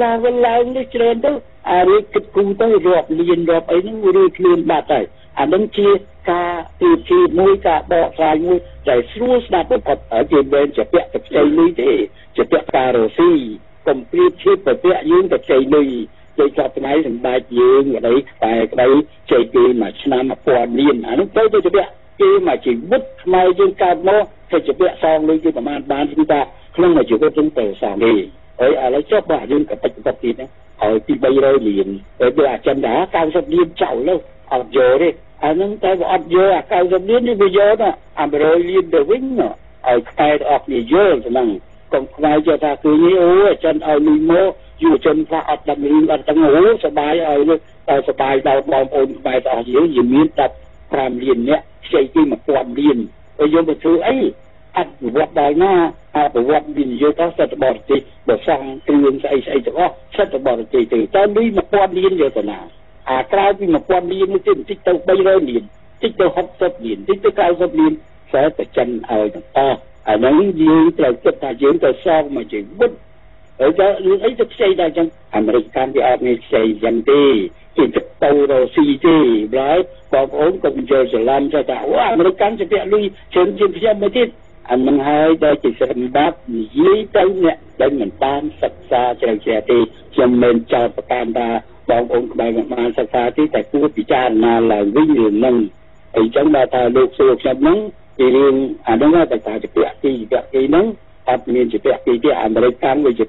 S6: nó trên đó rồi cái cung tới rọp liền rọp ấy nó rồi liền bạc này đang chia ca từ khi mùi cả bỏ sai mùi chạy xuống đạp bật ở trên bên chật tiệt cái dây lì thếจะเปะการ์ซีคอมพลีทชีพเปะยืงกับใจลุยใจชอบไหนสบายยืงอะไรไปใจปีมาชนะมาปอนเลียนอันนั้นไปจะเปะปีมาจีบุตรมายืงการโม่จะเปะซองเลยคือประมาณบ้านที่ตาเครื่องมาจีก็ต้องเตะสองดีอะไรชอบว่ายืงกับปกตินะที่ใบเราเลียนเวลาจันดาการสับเลียนเจ้าแล้วเอาโยดิอันนั้นแต่ว่าเอาโยการสับเลียนนี่ไปโยน่ะเราเลียนเดวิ่งเนาะใครออกนี่โยจะนั่งcòn ngoài giờ ta cứ như ố chân ở lì mô dù chân pha ọt đằng lì ở tầng ố sơ bài ở sơ bài đào bòm ồn bài tỏ dưới dì miên tập làm liền nhé xây khi mà quản liền ở dưới một thứ ấy ăn vọt đòi na vọt liền dưới đó sẽ bỏ thì bỏ sang tương xây cho có sẽ bỏ thì từ tới đi mà quản liền rồi nào cao khi mà quản liền nó trên tích tàu bay rồi liền tích tàu hấp sấp liền tích tàu cao sấp liền sẽ phải chân ở to những dương từ kết ta dương từ sau mà chỉ bút ở đó ấy được xây ra trong American thì ông ấy xây dần đi thì được tàu rồi xì đi đấy còn ổn còn giờ sẽ làm cho ta American sẽ bị lui trên phía mới tiếp mình hai đây chỉ sẽ bắt dưới tới nè đây mình tan sạch xa chờ thì cho mình choประta bọn ổn bài mà sạch xa thì tại khu bị cha là vinh hiển nâng ở trong bà ta được sự sạch nâng thì riêng nó nói tại sao chỉ cái nắng admin chỉ cái American với chỉ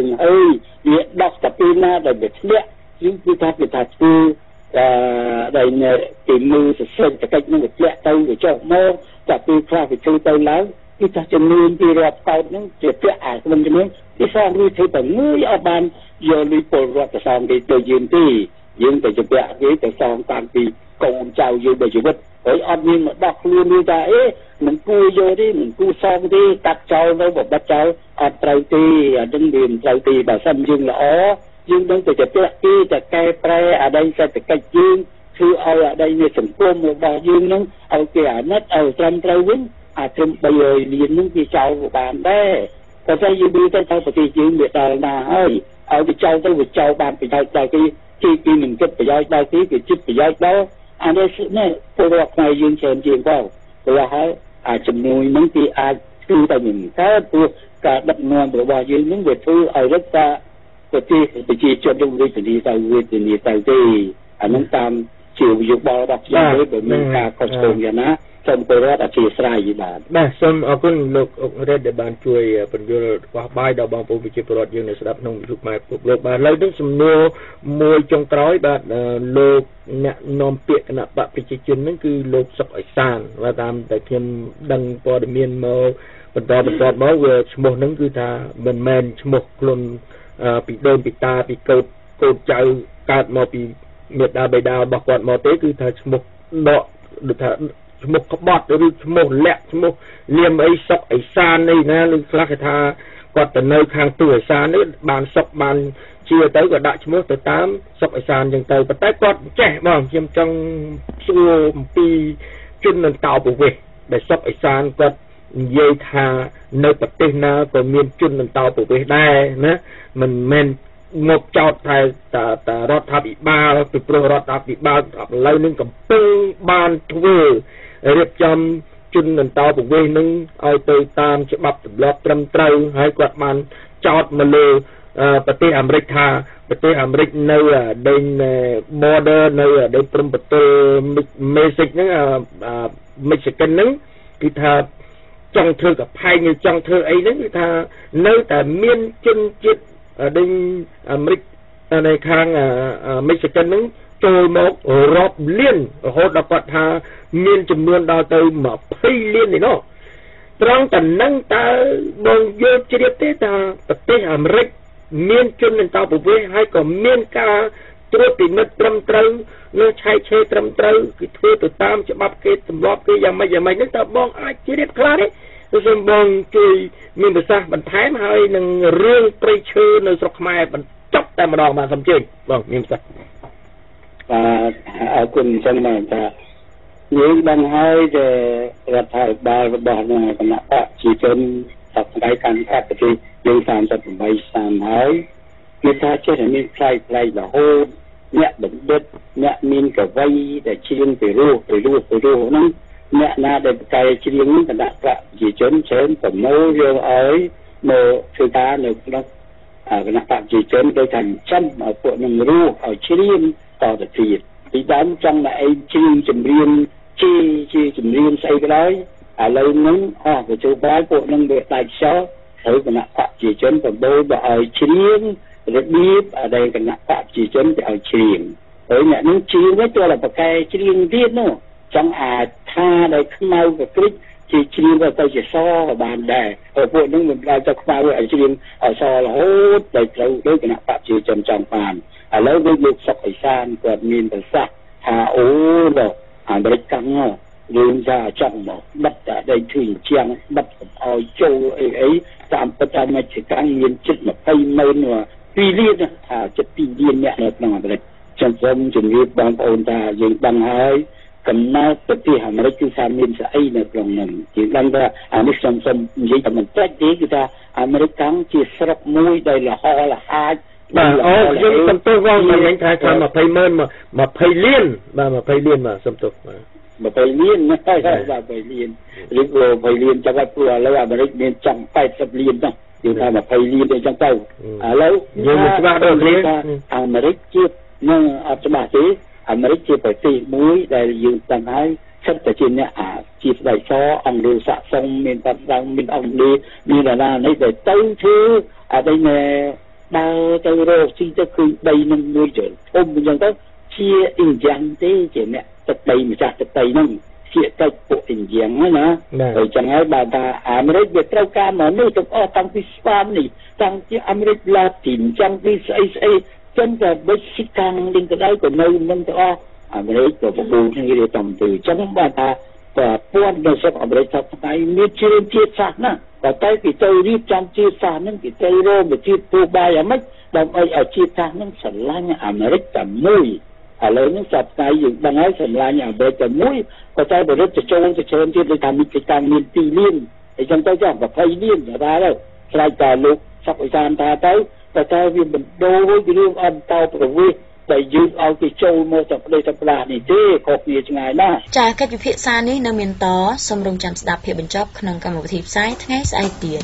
S6: việc đọc tập na rồi việc lẽ những cái thật cứ đây tìm mưu sẽ xem cách nó việc lẽ tao để cho mô tập đi qua việc chơi tao lắm cái ta chân nuôi đi ra tao nó chỉ mình cho cái sao nuôi thấy bằng người ở bàn giờ nuôi bồi ra cái sao thì tôi dương từ chỉ cái sao tăng thì còn chào dương để chịu bất admin mà đọc luôn đi ra mình cua vô đi mình cua xong đi cắt trâu đâu một bắt trâu trâu ti đứng điền trâu ti bà xăm dương là dương đang từ từ cây pre ở đây sẽ từ cây dương thư ở đây như sủng côn một bà dương nó ở kia nét ở trong trâu quýnh thêm bây giờ liền những cái trâu của bạn đấy còn sao dương đi tới trâu thì dương biệt đời là ở cái trâu tới việc trâu bạn bị trâu cái khi mình kết bị dây đau cái chích bị dây đó đây này tôi đọc này dương xem chuyện vào là hay chừng nuôi những cái cứ tại mình cá tôi cả đập nguồn của bà dương những việc thứ ở rất xa cái chỉ cho đông đi thì tàu thì những tam chiều dục bao đọc gì đấy bởi mình cả có sống vậy na trong tôi rất là chia sẻ gì bạn.
S5: Xong ở con lục ở để bạn chui phần vô qua bài đầu bằng phố bị chia bớt dương này sẽ đáp nông dục mai phục lục bạn lấy đến sầm nô môi trong trói bạn lục nè nom tiệt nè bạn bị chia chân nó cứ lục sập ở sàn và tam tại thêm đăng po để miền mơ bật đọt máu về một nó cứ ta mình men một luôn bị đơn bị ta bị cột chạy cạt mò bị miệt đa bầy đào bọc quạt mò tế cứ ta một đọ được ta một cái bọt rồi một lẹ một liềm ấy sọc ấy san này nè lưu khá tha còn từ nơi hàng tuổi san đấy bàn sọc bàn chia tới cả đại một tới 8 sọc ấy san dừng tới và tái quạt trẻ bằng chiêm trong xua pi chân lần tàu của về để sọc ấy san quạt dây thà nơi bậc tên na của miền chân lần tàu của về đây nè mình men một chọt thầy ta rót tháp bị ba từ pro rót tháp bị ba lấy nên cầm pưng ban thuaរៀបចំជននន្តោពវេនឹងឲ្យទៅតាមច្បាប់ទម្លាប់ត្រឹមត្រូវហើយគាត់បានចោទមកលើប្រទេសអាមេរិកថាប្រទេសអាមេរិកនៅដេញ border នៅដេញព្រំប្រទល់មេស៊ីកហ្នឹងMexican ហ្នឹងគឺថាចង់ធ្វើកផែងឬចង់ធ្វើអីហ្នឹងគឺថានៅតែមានជនជាតិដេញអាមេរិកនៅខាងMexican ហ្នឹងចូលមកររាប់លានរហូតដល់គាត់ថាមានចំនួនដល់ទៅ20លាននេះណោះត្រង់តែនឹងតើបងយល់ជ្រាបទេថាប្រទេសអាមេរិកមានជនអន្តោប្រវេសន៍ហើយក៏មានការត្រួតពិនិត្យត្រឹមត្រូវលើឆែកឆេរត្រឹមត្រូវគឺធ្វើទៅតាមច្បាប់គេទម្លាប់គេយ៉ាងម៉េចហ្នឹងតើបងអាចជ្រាបខ្លះទេសូមបងជួយមានប្រសាសន៍បន្ថែមហើយនឹងរឿងព្រៃឈើនៅស្រុកខ្មែរបញ្ចប់តែម្ដងបាទសូមជឿបងមានប្រសាសន៍
S6: អរគុណចឹងបាទថាយើងបានហើយដែលរដ្ឋាភិបាលរបស់គណៈបកប្រជាជនសប្តាហ៍កម្មការប្រទេសយើង38ឆ្នាំហើយមានថាចេះតែមានផ្លៃរហូតអ្នកបណ្ឌិតអ្នកមានកវីដែលច្រៀងពីរស់ហ្នឹងអ្នកណាដែលបកកាយច្រៀងគណៈបកប្រជាជនច្រើនប្រមូលយកឲ្យមកធ្វើការនៅក្នុងគណៈបកប្រជាជនដោយថាចាំឲ្យពួកនឹងរស់ឲ្យច្រៀងតទៅទៀតពីដើមចង់តែឯងច្រៀងចម្រៀងជាចម្រៀងស្អីក៏ដោយឥឡូវហ្នឹងក៏ជួបបានពួកនឹងវាដាច់ខ្យល់ហើយគណៈបកប្រជាជនប្រមូលទៅឲ្យច្រៀងរបៀបដែលគណៈបកប្រជាជនទៅឲ្យច្រៀងហើយអ្នកនឹងច្រៀងទៅតែបកកែច្រៀងទៀតនោះចង់អាចថាដែលខ្មៅក៏គ្រិចជាច្រៀងទៅជាសក៏បានដែរហើយពួកនឹងមិនដល់ទៅខ្មៅឲ្យច្រៀងឲ្យសរហូតដល់ត្រូវដោយគណៈបកប្រជាជនចង់បានឥឡូវវាលោកសុកអេសានគាត់មានប្រសាសន៍ថាអូដល់អាមេរិកកាំងរឿងថាចង់មកបិទតែដីធ្លីជាងបិទកុំឲ្យចូលអីតាមពិតថាមិនជាកាំងមានជិត20ម៉ឺន2លានថាជិត2លានអ្នកនៅក្នុងអាមេរិកខ្ញុំសូមជម្រាបបងប្អូនថាយើងដឹងហើយកំណើតប្រទេសអាមេរិកគឺថាមានស្អីនៅក្នុងនោះជាដឹងថាអានេះខ្ញុំសូមនិយាយតែមិនតិចទេគឺថាអាមេរិកកាំងជាស្រុកមួយដែលលហលហាចបាទ
S5: ខ្ញុំសំទោសបងមិនថា20ម៉ឺន20លានបាទ20លានបាទសំទោសបាទ
S6: 20លានណាតែ20លានឬក៏20លានចាំបាច់ព្រោះឥឡូវអាមេរិកមានចង់80លានណាយើងថា20លានទេចឹងទៅឥឡូវ
S5: យើងមិនច្បាស់ដល់គ្នា
S6: អាមេរិកជានឹងអត់ច្បាស់ទេអាមេរិកជាប្រទេសមួយដែលយើងដឹងហើយសិតតែជាអ្នកជាស្ដេចសអង្គឬសាក់សុងមានបាត់ឡើងមានអង្គនេះមានអាណានេះដែលទៅធ្វើអត់ឯណែដើរទៅរកស៊ីទៅគឺដីនឹងមួយជើងធំអញ្ចឹងទៅជាអ៊ីនយ៉ាងទេជាអ្នកទឹកដីម្ចាស់ទឹកដីហ្នឹងជាទៅពួកអ៊ីនយ៉ាងណាហើយចឹងហើយបើថាអាមេរិកវាត្រូវការមកនេះទាំងអស់តាំងពីស្វាមនេះតាំងពីអាមេរិកឡាទីនចឹងពីស្អីចឹងតែបិទសិកាំងនឹងទៅដល់ក៏នៅនឹងទាំងអស់អាមេរិកក៏បបួលគ្នារៀបចំទៅចឹងបើថាពួននៅស្រុកអាមេរិកថាថ្ងៃមានជ្រឿនជាតិសាសន៍ណាតែគេទៅរៀបចំជាតិសាសន៍ហ្នឹងគេទៅរកជាតិពូបាយអាម៉េចដើម្បីឲ្យជាតិសាសន៍ហ្នឹងស្រឡាញ់អាមេរិកតែមួយឥឡូវនេះសប្តាហ៍យើងដឹងហើយស្រឡាញ់អាមេរិកតែមួយក៏តែបរិទ្ធចូលទៅច្រើនទៀតដូចថាមានកិច្ចការមាន2លានអញ្ចឹងទៅចា20លានទៅដល់ខ្លាចតែលោកសុកអេសានថាទៅតែវាបណ្ដូលពីរឿងអន្តោប្រវេសន៍តែយើងឲ្យគេចូលមកទៅប្រទេសទៅផ្លាស់នេះទេខុសគ្នាឆ្ងាយណាស់
S1: ចាកិច្ចវិភាសានេះនៅមានតសូមរងចាំស្ដាប់ភាពបញ្ចប់ក្នុងកម្មវិធីផ្សាយថ្ងៃស្អែកទៀត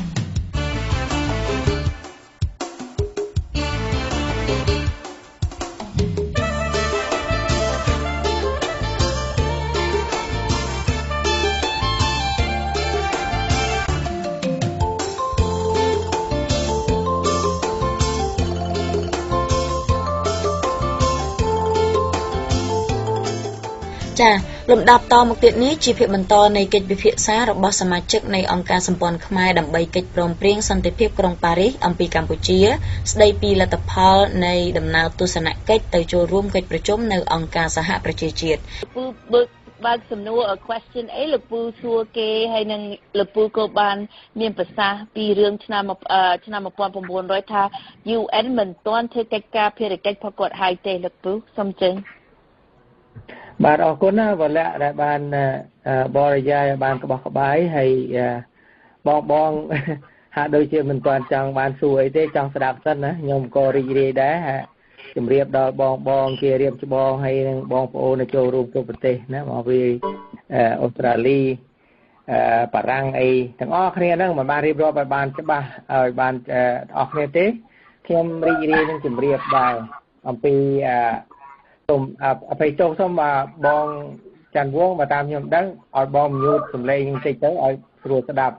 S1: ចាលំដាប់តមកទៀតនេះជាភាគបន្តនៃកិច្ចពិភាក្សារបស់សមាជិកនៃអង្គការសម្ព័ន្ធខ្មែរដើម្បីកិច្ចព្រមព្រៀងសន្តិភាពក្រុងប៉ារីសអំពីកម្ពុជាស្ដីពីលទ្ធផលនៃដំណើរទស្សនកិច្ចទៅចូលរួមកិច្ចប្រជុំនៅអង្គការសហប្រជាជាតិ
S7: បើកសំណួរ question អីលោកពូសួរគេហើយនឹងលោកពូក៏បានមានប្រសាសន៍ពីរឿងឆ្នាំ1900ថា UN មិនទាន់ធ្វើកិច្ចការភារកិច្ចផកត់ហើយទេលោកពូសូមជើញ
S8: បាទអរគុណណាវលៈដែលបានបរិយាយបានក្បោះក្បាយហើយបងហាក់ដូចជាមិនទាន់ចង់បានសួរអីទេចង់ស្ដាប់សិនណាខ្ញុំក៏រីករាយដែរជម្រាបដល់បងជារៀបច្បងហើយនឹងបងប្អូនចូលរួមគ្រប់ប្រទេសណាមកពីអូស្ត្រាលីបារាំងអីទាំងអស់គ្នាហ្នឹងមិនបានរៀបរាប់ឲ្យបានច្បាស់ឲ្យបានអស់គ្នាទេខ្ញុំរីករាយនឹងជម្រាបដែរអំពីសូមអភ័យទោសសូមបងច័ន្ទវង្សបើតាមខ្ញុំដឹងឲ្យបងញូតសំឡេងបន្តិចទៅឲ្យស្រួលស្ដាប់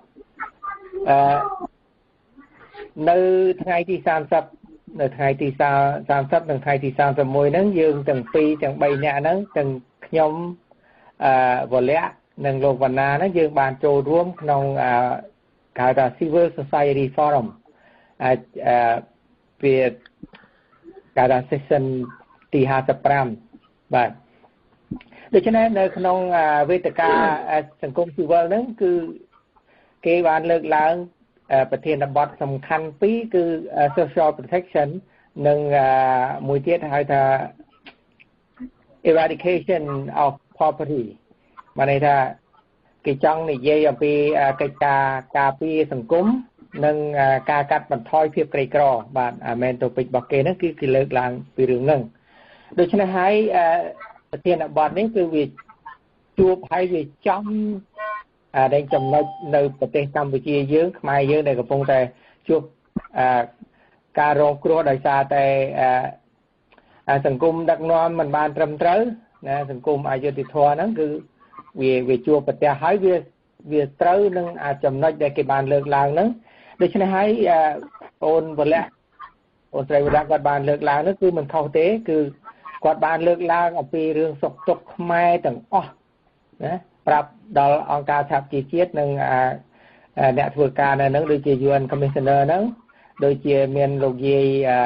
S8: នៅថ្ងៃទី30នៅថ្ងៃទី30និងថ្ងៃទី31ហ្នឹងយើងទាំងពីរទាំង3នាក់ហ្នឹងទាំងខ្ញុំវលៈនិងលោកវណ្ណាហ្នឹងយើងបានចូលរួមក្នុងគេហៅថា Civil Society Forum វាគេហៅ session ទី55បាទដូច្នេះនៅក្នុងវេទិកាសង្គមស៊ីវិលហ្នឹងគឺគេបានលើកឡើងប្រធានបទសំខាន់ពីរគឺ social protection និងមួយទៀតហៅថា eradication of poverty បានន័យថាគេចង់និយាយអំពីកិច្ចការពារសង្គមនិងការកាត់បន្ថយភាពក្រីក្របាទមែនទៅពេចរបស់គេហ្នឹងគឺគេលើកឡើងពីរឿងហ្នឹងដូច្នេះហើយប្រធានបទនេះគឺវាជួបហើយវាចំដែលចំណុចនៅប្រទេសកម្ពុជាយើងខ្មែរយើងដែលកំពុងតែជួបការរងគ្រោះដោយសារតែសង្គមដឹកនាំមិនបានត្រឹមត្រូវណាសង្គមអយុត្តិធម៌ហ្នឹងគឺវាជួបប្រទះហើយវាត្រូវនឹងចំណុចដែលគេបានលើកឡើងហ្នឹងដូច្នេះហើយអូនវលៈអូនស្រីវលៈគាត់បានលើកឡើងនោះគឺមិនខុសទេគឺគាត់បានលើកឡើងអំពីរឿងសុខទុក្ខខ្មែរទាំងអស់ណាប្រាប់ដល់អង្គការសហជីវជាតិនិងអ្នកធ្វើការនៅហ្នឹងដូចជា UN Commissioner ហ្នឹងដូចជាមានលោកយាយ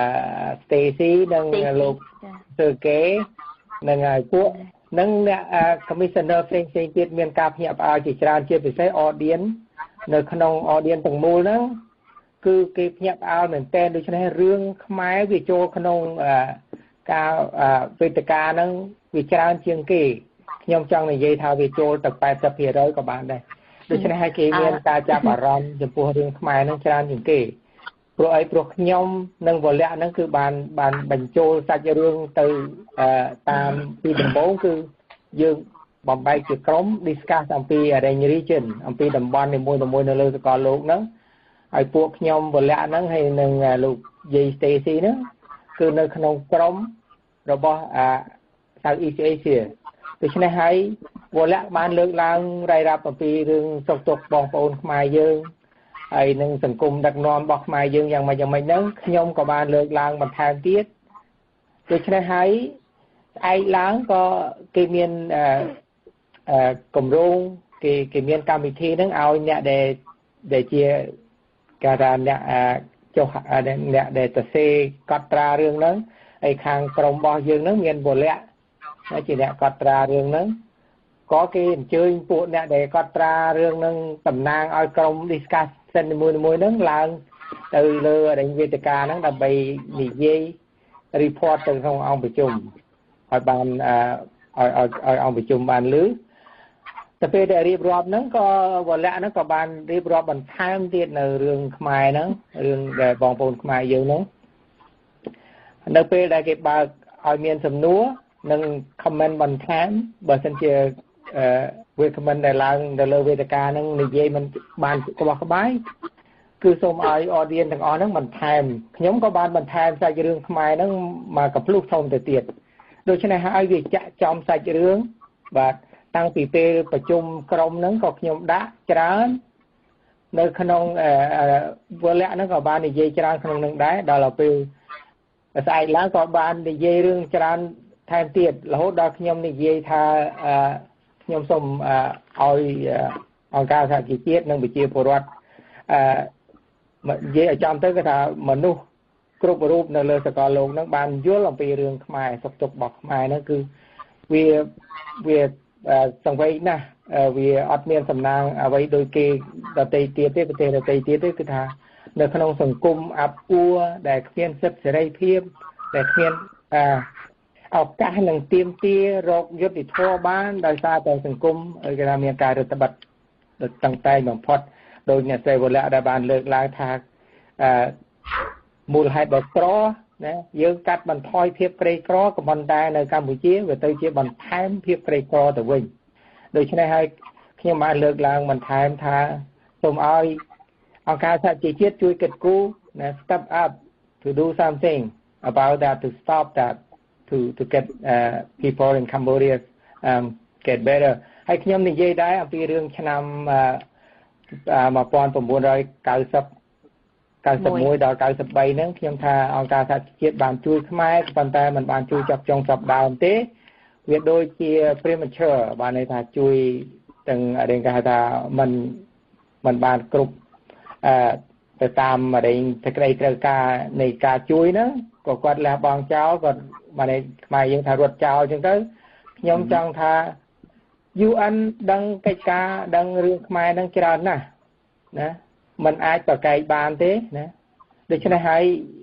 S8: Stacy និងលោកSergey និងពួកនិងអ្នក Commissioner ផ្សេងទៀតមានការភ្ញាក់ផ្អើលជាច្រើនជាពិសេស audience នៅក្នុង audience ទាំងមូលហ្នឹងគឺគេភ្ញាក់ផ្អើលមែនទែនដូច្នេះរឿងខ្មែរវាចូលក្នុងការវេទិកាហ្នឹងវាច្រើនជាងគេខ្ញុំចង់និយាយថាវាចូលទៅ 80% ក៏បានដែរដូច្នេះហើយគេមានការចាប់អារម្មណ៍ចំពោះរឿងខ្មែរហ្នឹងច្រើនជាងគេព្រោះខ្ញុំនិងវលៈហ្នឹងគឺបានបញ្ចូលសាច់រឿងទៅតាមពីដំបូងគឺយើងបំបែកជាក្រុម discuss អំពី region អំពីតំបន់នីមួយៗនៅលើសកលលោកហ្នឹងហើយពួកខ្ញុំវលៈហ្នឹងហើយនឹងលោកយាយ Stacy ហ្នឹងគឺនៅក្នុងក្រុមរបស់Southeast Asia ដូច្នេះហើយវលៈបានលើកឡើងរាយរាប់អំពីរឿងសុខទុក្ខបងប្អូនខ្មែរយើងហើយនឹងសង្គមដឹកនាំរបស់ខ្មែរយើងយ៉ាងម៉េចហ្នឹងខ្ញុំក៏បានលើកឡើងបន្ថែមទៀតដូច្នេះហើយស្អែកឡើងក៏គេមានគម្រោងគេមានកម្មវិធីហ្នឹងឲ្យអ្នកដែលជាការថាអ្នកចុះអ្នកដែលទៅសេកត់ត្រារឿងហ្នឹងហើយខាងក្រុមរបស់យើងហ្នឹងមានវលៈជាអ្នកកត់ត្រារឿងហ្នឹងក៏គេអញ្ជើញពួកអ្នកដែលកត់ត្រារឿងហ្នឹងតំណាងឲ្យក្រុម discussion នីមួយៗហ្នឹងឡើងទៅលើវេទិកាហ្នឹងដើម្បីនិយាយ report ទៅក្នុងអង្គប្រជុំឲ្យបានឲ្យអង្គប្រជុំបានឮតែពេលដែលរៀបរាប់ហ្នឹងក៏វលៈហ្នឹងក៏បានរៀបរាប់បន្ថែមទៀតនៅរឿងខ្មែរហ្នឹងរឿងដែលបងប្អូនខ្មែរយើងហ្នឹងនៅពេលដែលគេបើកឲ្យមានសំណួរនិង comment បន្ថែមបើសិនជាវា comment ដែលឡើងទៅលើវេទិកាហ្នឹងនិយាយមិនបានក្បោះក្បាយគឺសូមឲ្យ audience ទាំងអស់ហ្នឹងបន្ថែមខ្ញុំក៏បានបន្ថែមសាច់រឿងខ្មែរហ្នឹងមកកំភ្លុះធំទៅទៀតដូច្នេះហើយវាចាក់ចំសាច់រឿងបាទតាំងពីពេលប្រជុំក្រុមហ្នឹងក៏ខ្ញុំដាក់ច្រើននៅក្នុងវលៈហ្នឹងក៏បាននិយាយច្រើនក្នុងហ្នឹងដែរដល់ពេលស្អែកឡើងក៏បាននិយាយរឿងច្រើនថែមទៀតរហូតដល់ខ្ញុំនិយាយថាខ្ញុំសូមឲ្យអង្គការសហជីវជាតិនិងប្រជាពលរដ្ឋនិយាយឲ្យចំទៅគឺថាមនុស្សគ្រប់រូបនៅលើសកលលោកហ្នឹងបានយល់អំពីរឿងខ្មែរសុខទុក្ខរបស់ខ្មែរហ្នឹងគឺវាសង្វេគណាស់វាអត់មានសំណាងអ្វីដូចគេដទៃទៀតទេប្រទេសដទៃទៀតទេគឺថានៅក្នុងសង្គមអាប់អួរដែលគ្មានសិទ្ធិសេរីភាពដែលគ្មានឱកាសនឹងទាមទាររកយុត្តិធម៌បានដោយសារតែសង្គមគេថាមានការរដ្ឋបិទតឹងតែងបំផុតដោយអ្នកស្រីវលៈដែលបានលើកឡើងថាមូលហេតុដែលក្រណាយើងកាត់បន្ថយភាពក្រីក្រក៏ប៉ុន្តែនៅកម្ពុជាវាទៅជាបន្ថែមភាពក្រីក្រទៅវិញដូច្នេះហើយខ្ញុំបានលើកឡើងបន្ថែមថាសូមឲ្យអង្គការសហជីវជាតិជួយកិត្តគូណា step up do something about that, to stop that, to get people in Cambodia get better ហើយខ្ញុំនិយាយដែរអំពីរឿងឆ្នាំ1991ដល់93ហ្នឹងខ្ញុំថាអង្គការសហជីវជាតិបានជួយខ្មែរប៉ុន្តែมันបានជួយចាប់ចុងចាប់ដើមទេវាដូចជា premature បានន័យថាជួយទាំងអីគេហៅថាมันបានគ្រប់ទៅតាមអីសេចក្តីត្រូវការនៃការជួយហ្នឹងក៏គាត់លះបង់ចោលគាត់បានន័យខ្មែរយើងថារត់ចោលអញ្ចឹងទៅខ្ញុំចង់ថា UN ដឹងកិច្ចការដឹងរឿងខ្មែរហ្នឹងច្រើនណាស់ណាมันអាចប្រកែកបានទេណាដូច្នេះហើយ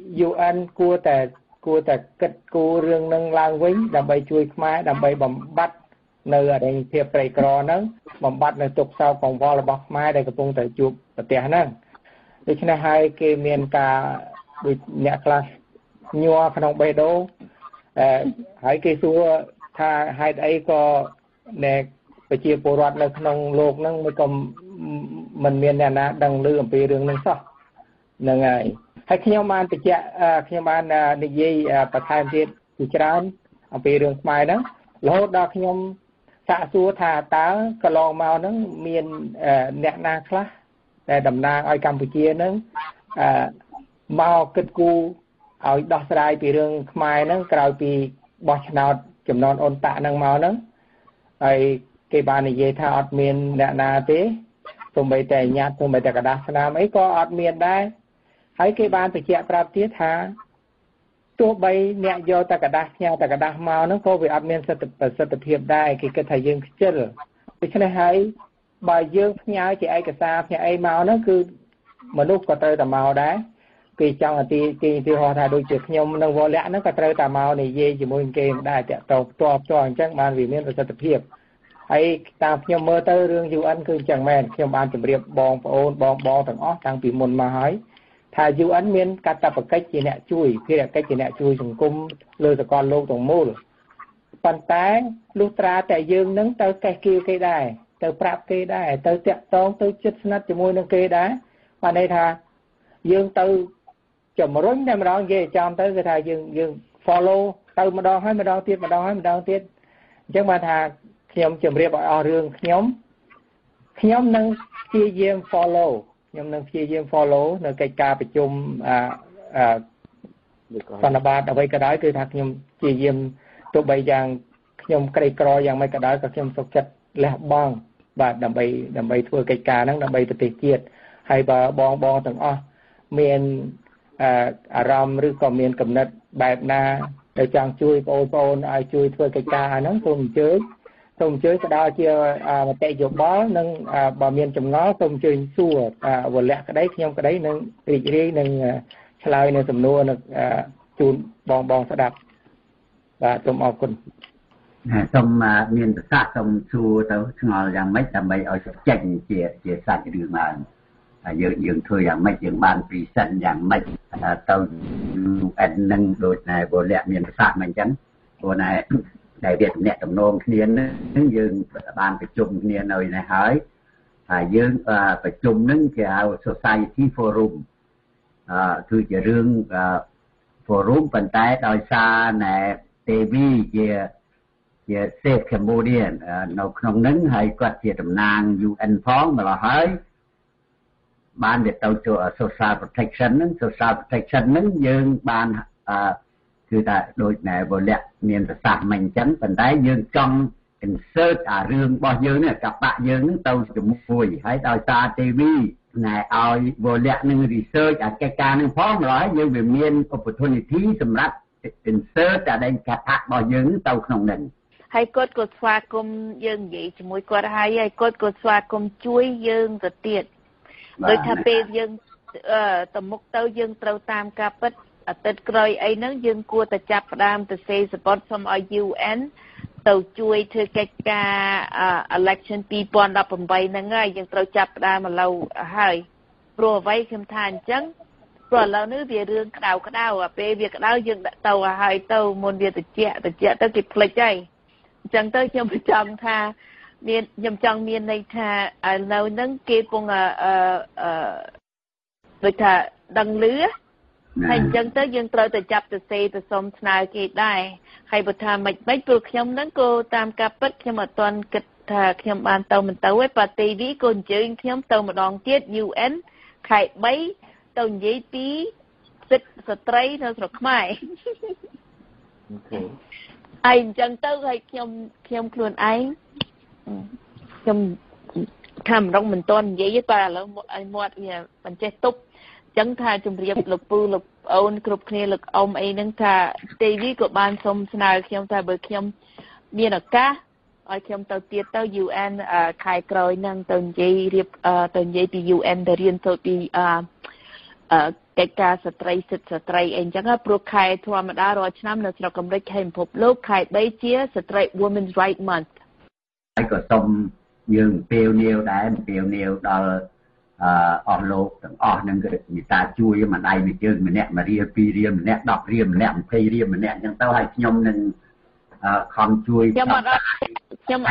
S8: UN គួរតែគិតគូររឿងហ្នឹងឡើងវិញដើម្បីជួយខ្មែរដើម្បីបំបត្តិនៅអរិញភាពក្រីក្រហ្នឹងបំបត្តិនៅទុក្ខសោកកង្វល់របស់ខ្មែរដែលកំពុងតែជួបប្រទះហ្នឹងដូច្នេះហើយគេមានការដូចអ្នកខ្លះញ័រក្នុងបេះដូងហើយគេសួរថាហេតុអីក៏អ្នកប្រជាពលរដ្ឋនៅក្នុងលោកហ្នឹងមិនក៏មិនមានអ្នកណាដឹងឮអំពីរឿងហ្នឹងសោះហ្នឹងហើយខ្ញុំបានបញ្ជាក់ខ្ញុំបាននិយាយបន្ថែមទៀតជាច្រើនអំពីរឿងខ្មែរហ្នឹងរហូតដល់ខ្ញុំសាកសួរថាតើកន្លងមកហ្នឹងមានអ្នកណាខ្លះដែលតំណាងឲ្យកម្ពុជាហ្នឹងមកគិតគូរឲ្យដោះស្រាយពីរឿងខ្មែរហ្នឹងក្រោយពីបោះឆ្នោតចំណន់អូនតាក់ហ្នឹងមកហ្នឹងហើយគេបាននិយាយថាអត់មានអ្នកណាទេសូម្បីតែញាតិសូម្បីតែกระดาษស្នាមអីក៏អត់មានដែរហើយគេបានបញ្ជាក់ប្រាប់ទៀតថាទោះបីអ្នកយកតែกระดาษផ្ញើតែกระดาษមកហ្នឹងក៏វាអត់មានប្រសិទ្ធភាពដែរគេគិតថាយើងខ្ជិលដូច្នេះហើយបើយើងផ្ញើជាឯកសារផ្ញើអីមកហ្នឹងគឺមនុស្សក៏ត្រូវតែមកដែរគេចង់ទីហោះថាដូចជាខ្ញុំនឹងវលៈហ្នឹងក៏ត្រូវតែមកនិយាយជាមួយគេដែរតាក់ទងផ្ទាល់អញ្ចឹងបានវាមានប្រសិទ្ធភាពហើយតាមខ្ញុំមើលទៅរឿង UN គឺអញ្ចឹងមែនខ្ញុំបានជម្រាបបងប្អូនបងទាំងអស់តាំងពីមុនមកហើយថា UN មានកាតព្វកិច្ចជាអ្នកជួយភារកិច្ចជាអ្នកជួយសង្គមលើសកលលោកទាំងមូលប៉ុន្តែលុះត្រាតែយើងនឹងទៅកេះគៀវគេដែរទៅប្រាប់គេដែរទៅតាក់ទងទៅជិតស្និទ្ធជាមួយនឹងគេដែរបានន័យថាយើងទៅជំរុញតែម្ដងនិយាយចំទៅគឺថាយើង follow ទៅម្ដងហើយម្ដងទៀតម្ដងហើយម្ដងទៀតអញ្ចឹងបានថាខ្ញុំជម្រាបឲ្យអស់រឿងខ្ញុំនឹងព្យាយាម follow នៅកិច្ចការប្រជុំសន្និបាតអ្វីក៏ដោយគឺថាខ្ញុំព្យាយាមទោះបីយ៉ាងខ្ញុំក្រីក្រយ៉ាងម៉េចក៏ដោយក៏ខ្ញុំសុខចិត្តលះបង់បាទដើម្បីធ្វើកិច្ចការហ្នឹងដើម្បីប្រទេសជាតិហើយបើបងទាំងអស់មានអារម្មណ៍ឬក៏មានគំនិតបែបណាដែលចង់ជួយបងប្អូនឲ្យជួយធ្វើកិច្ចការហ្នឹងសូមអញ្ជើញផ្ដល់ជាមតិយោបល់និងបើមានចម្ងល់សូមអញ្ជើញសួរវលៈក្តីខ្ញុំក្តីនឹងរីករាយនឹងឆ្លើយនៅសំណួរនឹងជូនបងស្ដាប់បាទសូមអរគុណ
S6: សូមមានប្រសាសន៍សូមសួរទៅឆ្ងល់យ៉ាងម៉េចដើម្បីឲ្យចេញជាសាច់រឿងឡើងយើងធ្វើយ៉ាងម៉េចយើងបាន present យ៉ាងម៉េចទៅ UN នឹងដូចណែវលៈមានប្រសាសន៍មិនអញ្ចឹងព្រោះណែដែលវាតំណាក់តំណងគ្នានឹងយើងបានប្រជុំគ្នានៅនេះហើយហើយយើងប្រជុំនឹងគេហៅ Society Forum គឺជារឿង Forum ប៉ុន្តែដោយសារណែ TV ជា Safe Cambodia នៅក្នុងនឹងហើយគាត់ជាតំណាង UN ផងម្ល៉េះហើយបានទៅចូល Social Protection នឹងយើងបានគឺថាដូចណែវលៈមានប្រសាសន៍មិនអញ្ចឹងប៉ុន្តែយើងចង់ insert អារឿងរបស់យើងនេះកបាក់យើងនឹងទៅជាមួយហើយដោយសារ TV ណែឲ្យវលៈនឹង research អាកិច្ចការនឹងផងម្ល៉េះយើងវាមាន opportunity សម្រាប់ insert អាដែលកថារបស់យើងទៅក្នុងនឹង
S7: ហើយគាត់ក៏ស្វាគមន៍យើងនិយាយជាមួយគាត់ហើយគាត់ក៏ស្វាគមន៍ជួយយើងទៅទៀតដោយថាពេលយើងទៅមុខទៅយើងត្រូវតាមការពិតអាទិត្យក្រោយអីហ្នឹងយើងគួរតែចាប់ផ្ដើមទៅសេសពតសុំឲ្យ UN ទៅជួយធ្វើកិច្ចការ election 2018ហ្នឹងហើយយើងត្រូវចាប់ផ្ដើមឥឡូវហើយព្រោះអ្វីខ្ញុំថាអញ្ចឹងព្រោះឥឡូវនេះវារឿងក្តៅពេលវាក្តៅយើងដាក់ទៅឲ្យទៅមុនវាត្រជាក់ទៅគេភ្លេចហើយអញ្ចឹងទៅខ្ញុំចង់ថាខ្ញុំចង់មានន័យថាឥឡូវហ្នឹងគេពងដូចថាដឹងលឺហើយអញ្ចឹងទៅយើងត្រូវតែចាប់ទៅសេទៅសុំស្នើគេដែរហើយបើថាមិនព្រោះខ្ញុំហ្នឹងក៏តាមការពិតខ្ញុំអត់ទាន់គិតថាខ្ញុំបានទៅមិនទៅទេប៉ាទីវីក៏អញ្ជើញខ្ញុំទៅម្ដងទៀត UN ខែ3ទៅនិយាយពីសិទ្ធិស្ត្រីនៅស្រុកខ្មែរអូខេហើយអញ្ចឹងទៅហើយខ្ញុំខ្លួនឯងខ្ញុំខំរងមិនទាន់និយាយទេតែឥឡូវឲ្យមាត់វាមិនចេះទប់អញ្ចឹងថាជំរាបលោកពូលោកអូនគ្រប់គ្នាលោកអ៊ំអីហ្នឹងថាទេវីក៏បានសុំស្នើខ្ញុំថាបើខ្ញុំមានឱកាសឲ្យខ្ញុំទៅទៀតទៅ UN ខែក្រោយហ្នឹងទៅនិយាយទៅនិយាយពី UN ទៅរៀនសូត្រពីកិច្ចការស្ត្រីសិទ្ធិស្ត្រីអីអញ្ចឹងព្រោះខែធម្មតារាល់ឆ្នាំនៅស្រុកអាមេរិកខែពិភពលោកខែ3ជាស្ត្រី Women's Right Month
S9: ហើយក៏សូមយើងពេលនាវដែរពេលនាវដល់អស់លោកទាំងអស់នឹងគឺមេត្តាជួយម្ដាយមួយជើងម្នាក់1រៀល2រៀលម្នាក់10រៀលម្នាក់20រៀលម្នាក់អញ្ចឹងទៅហើយខ្ញុំនឹងខំជួយខ្ញុំអត់ឲ្យខ្ញុំ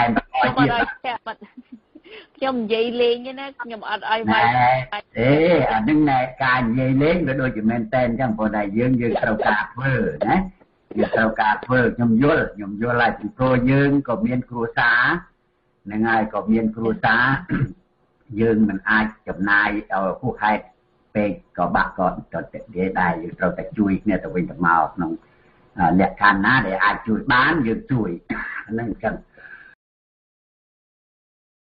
S9: និយាយលេងទេណាខ្ញុំអត់ឲ្យវាយអានឹងណែការនិយាយលេងវាដូចជាមែនតែនអញ្ចឹងព្រោះតែយើងត្រូវការធ្វើណាយើងត្រូវការធ្វើខ្ញុំយល់ហើយពីព្រោះយើងក៏មានគ្រួសារហ្នឹងហើយក៏មានគ្រួសារយើងមិនអាចចំណាយហួសហេតុពេកក៏បាក់ក៏ទៅនិយាយដែរយើងត្រូវតែជួយគ្នាទៅវិញទៅមកក្នុងលក្ខខណ្ឌណាដែលអាចជួយបានយើងជួយហ្នឹងអញ្ចឹង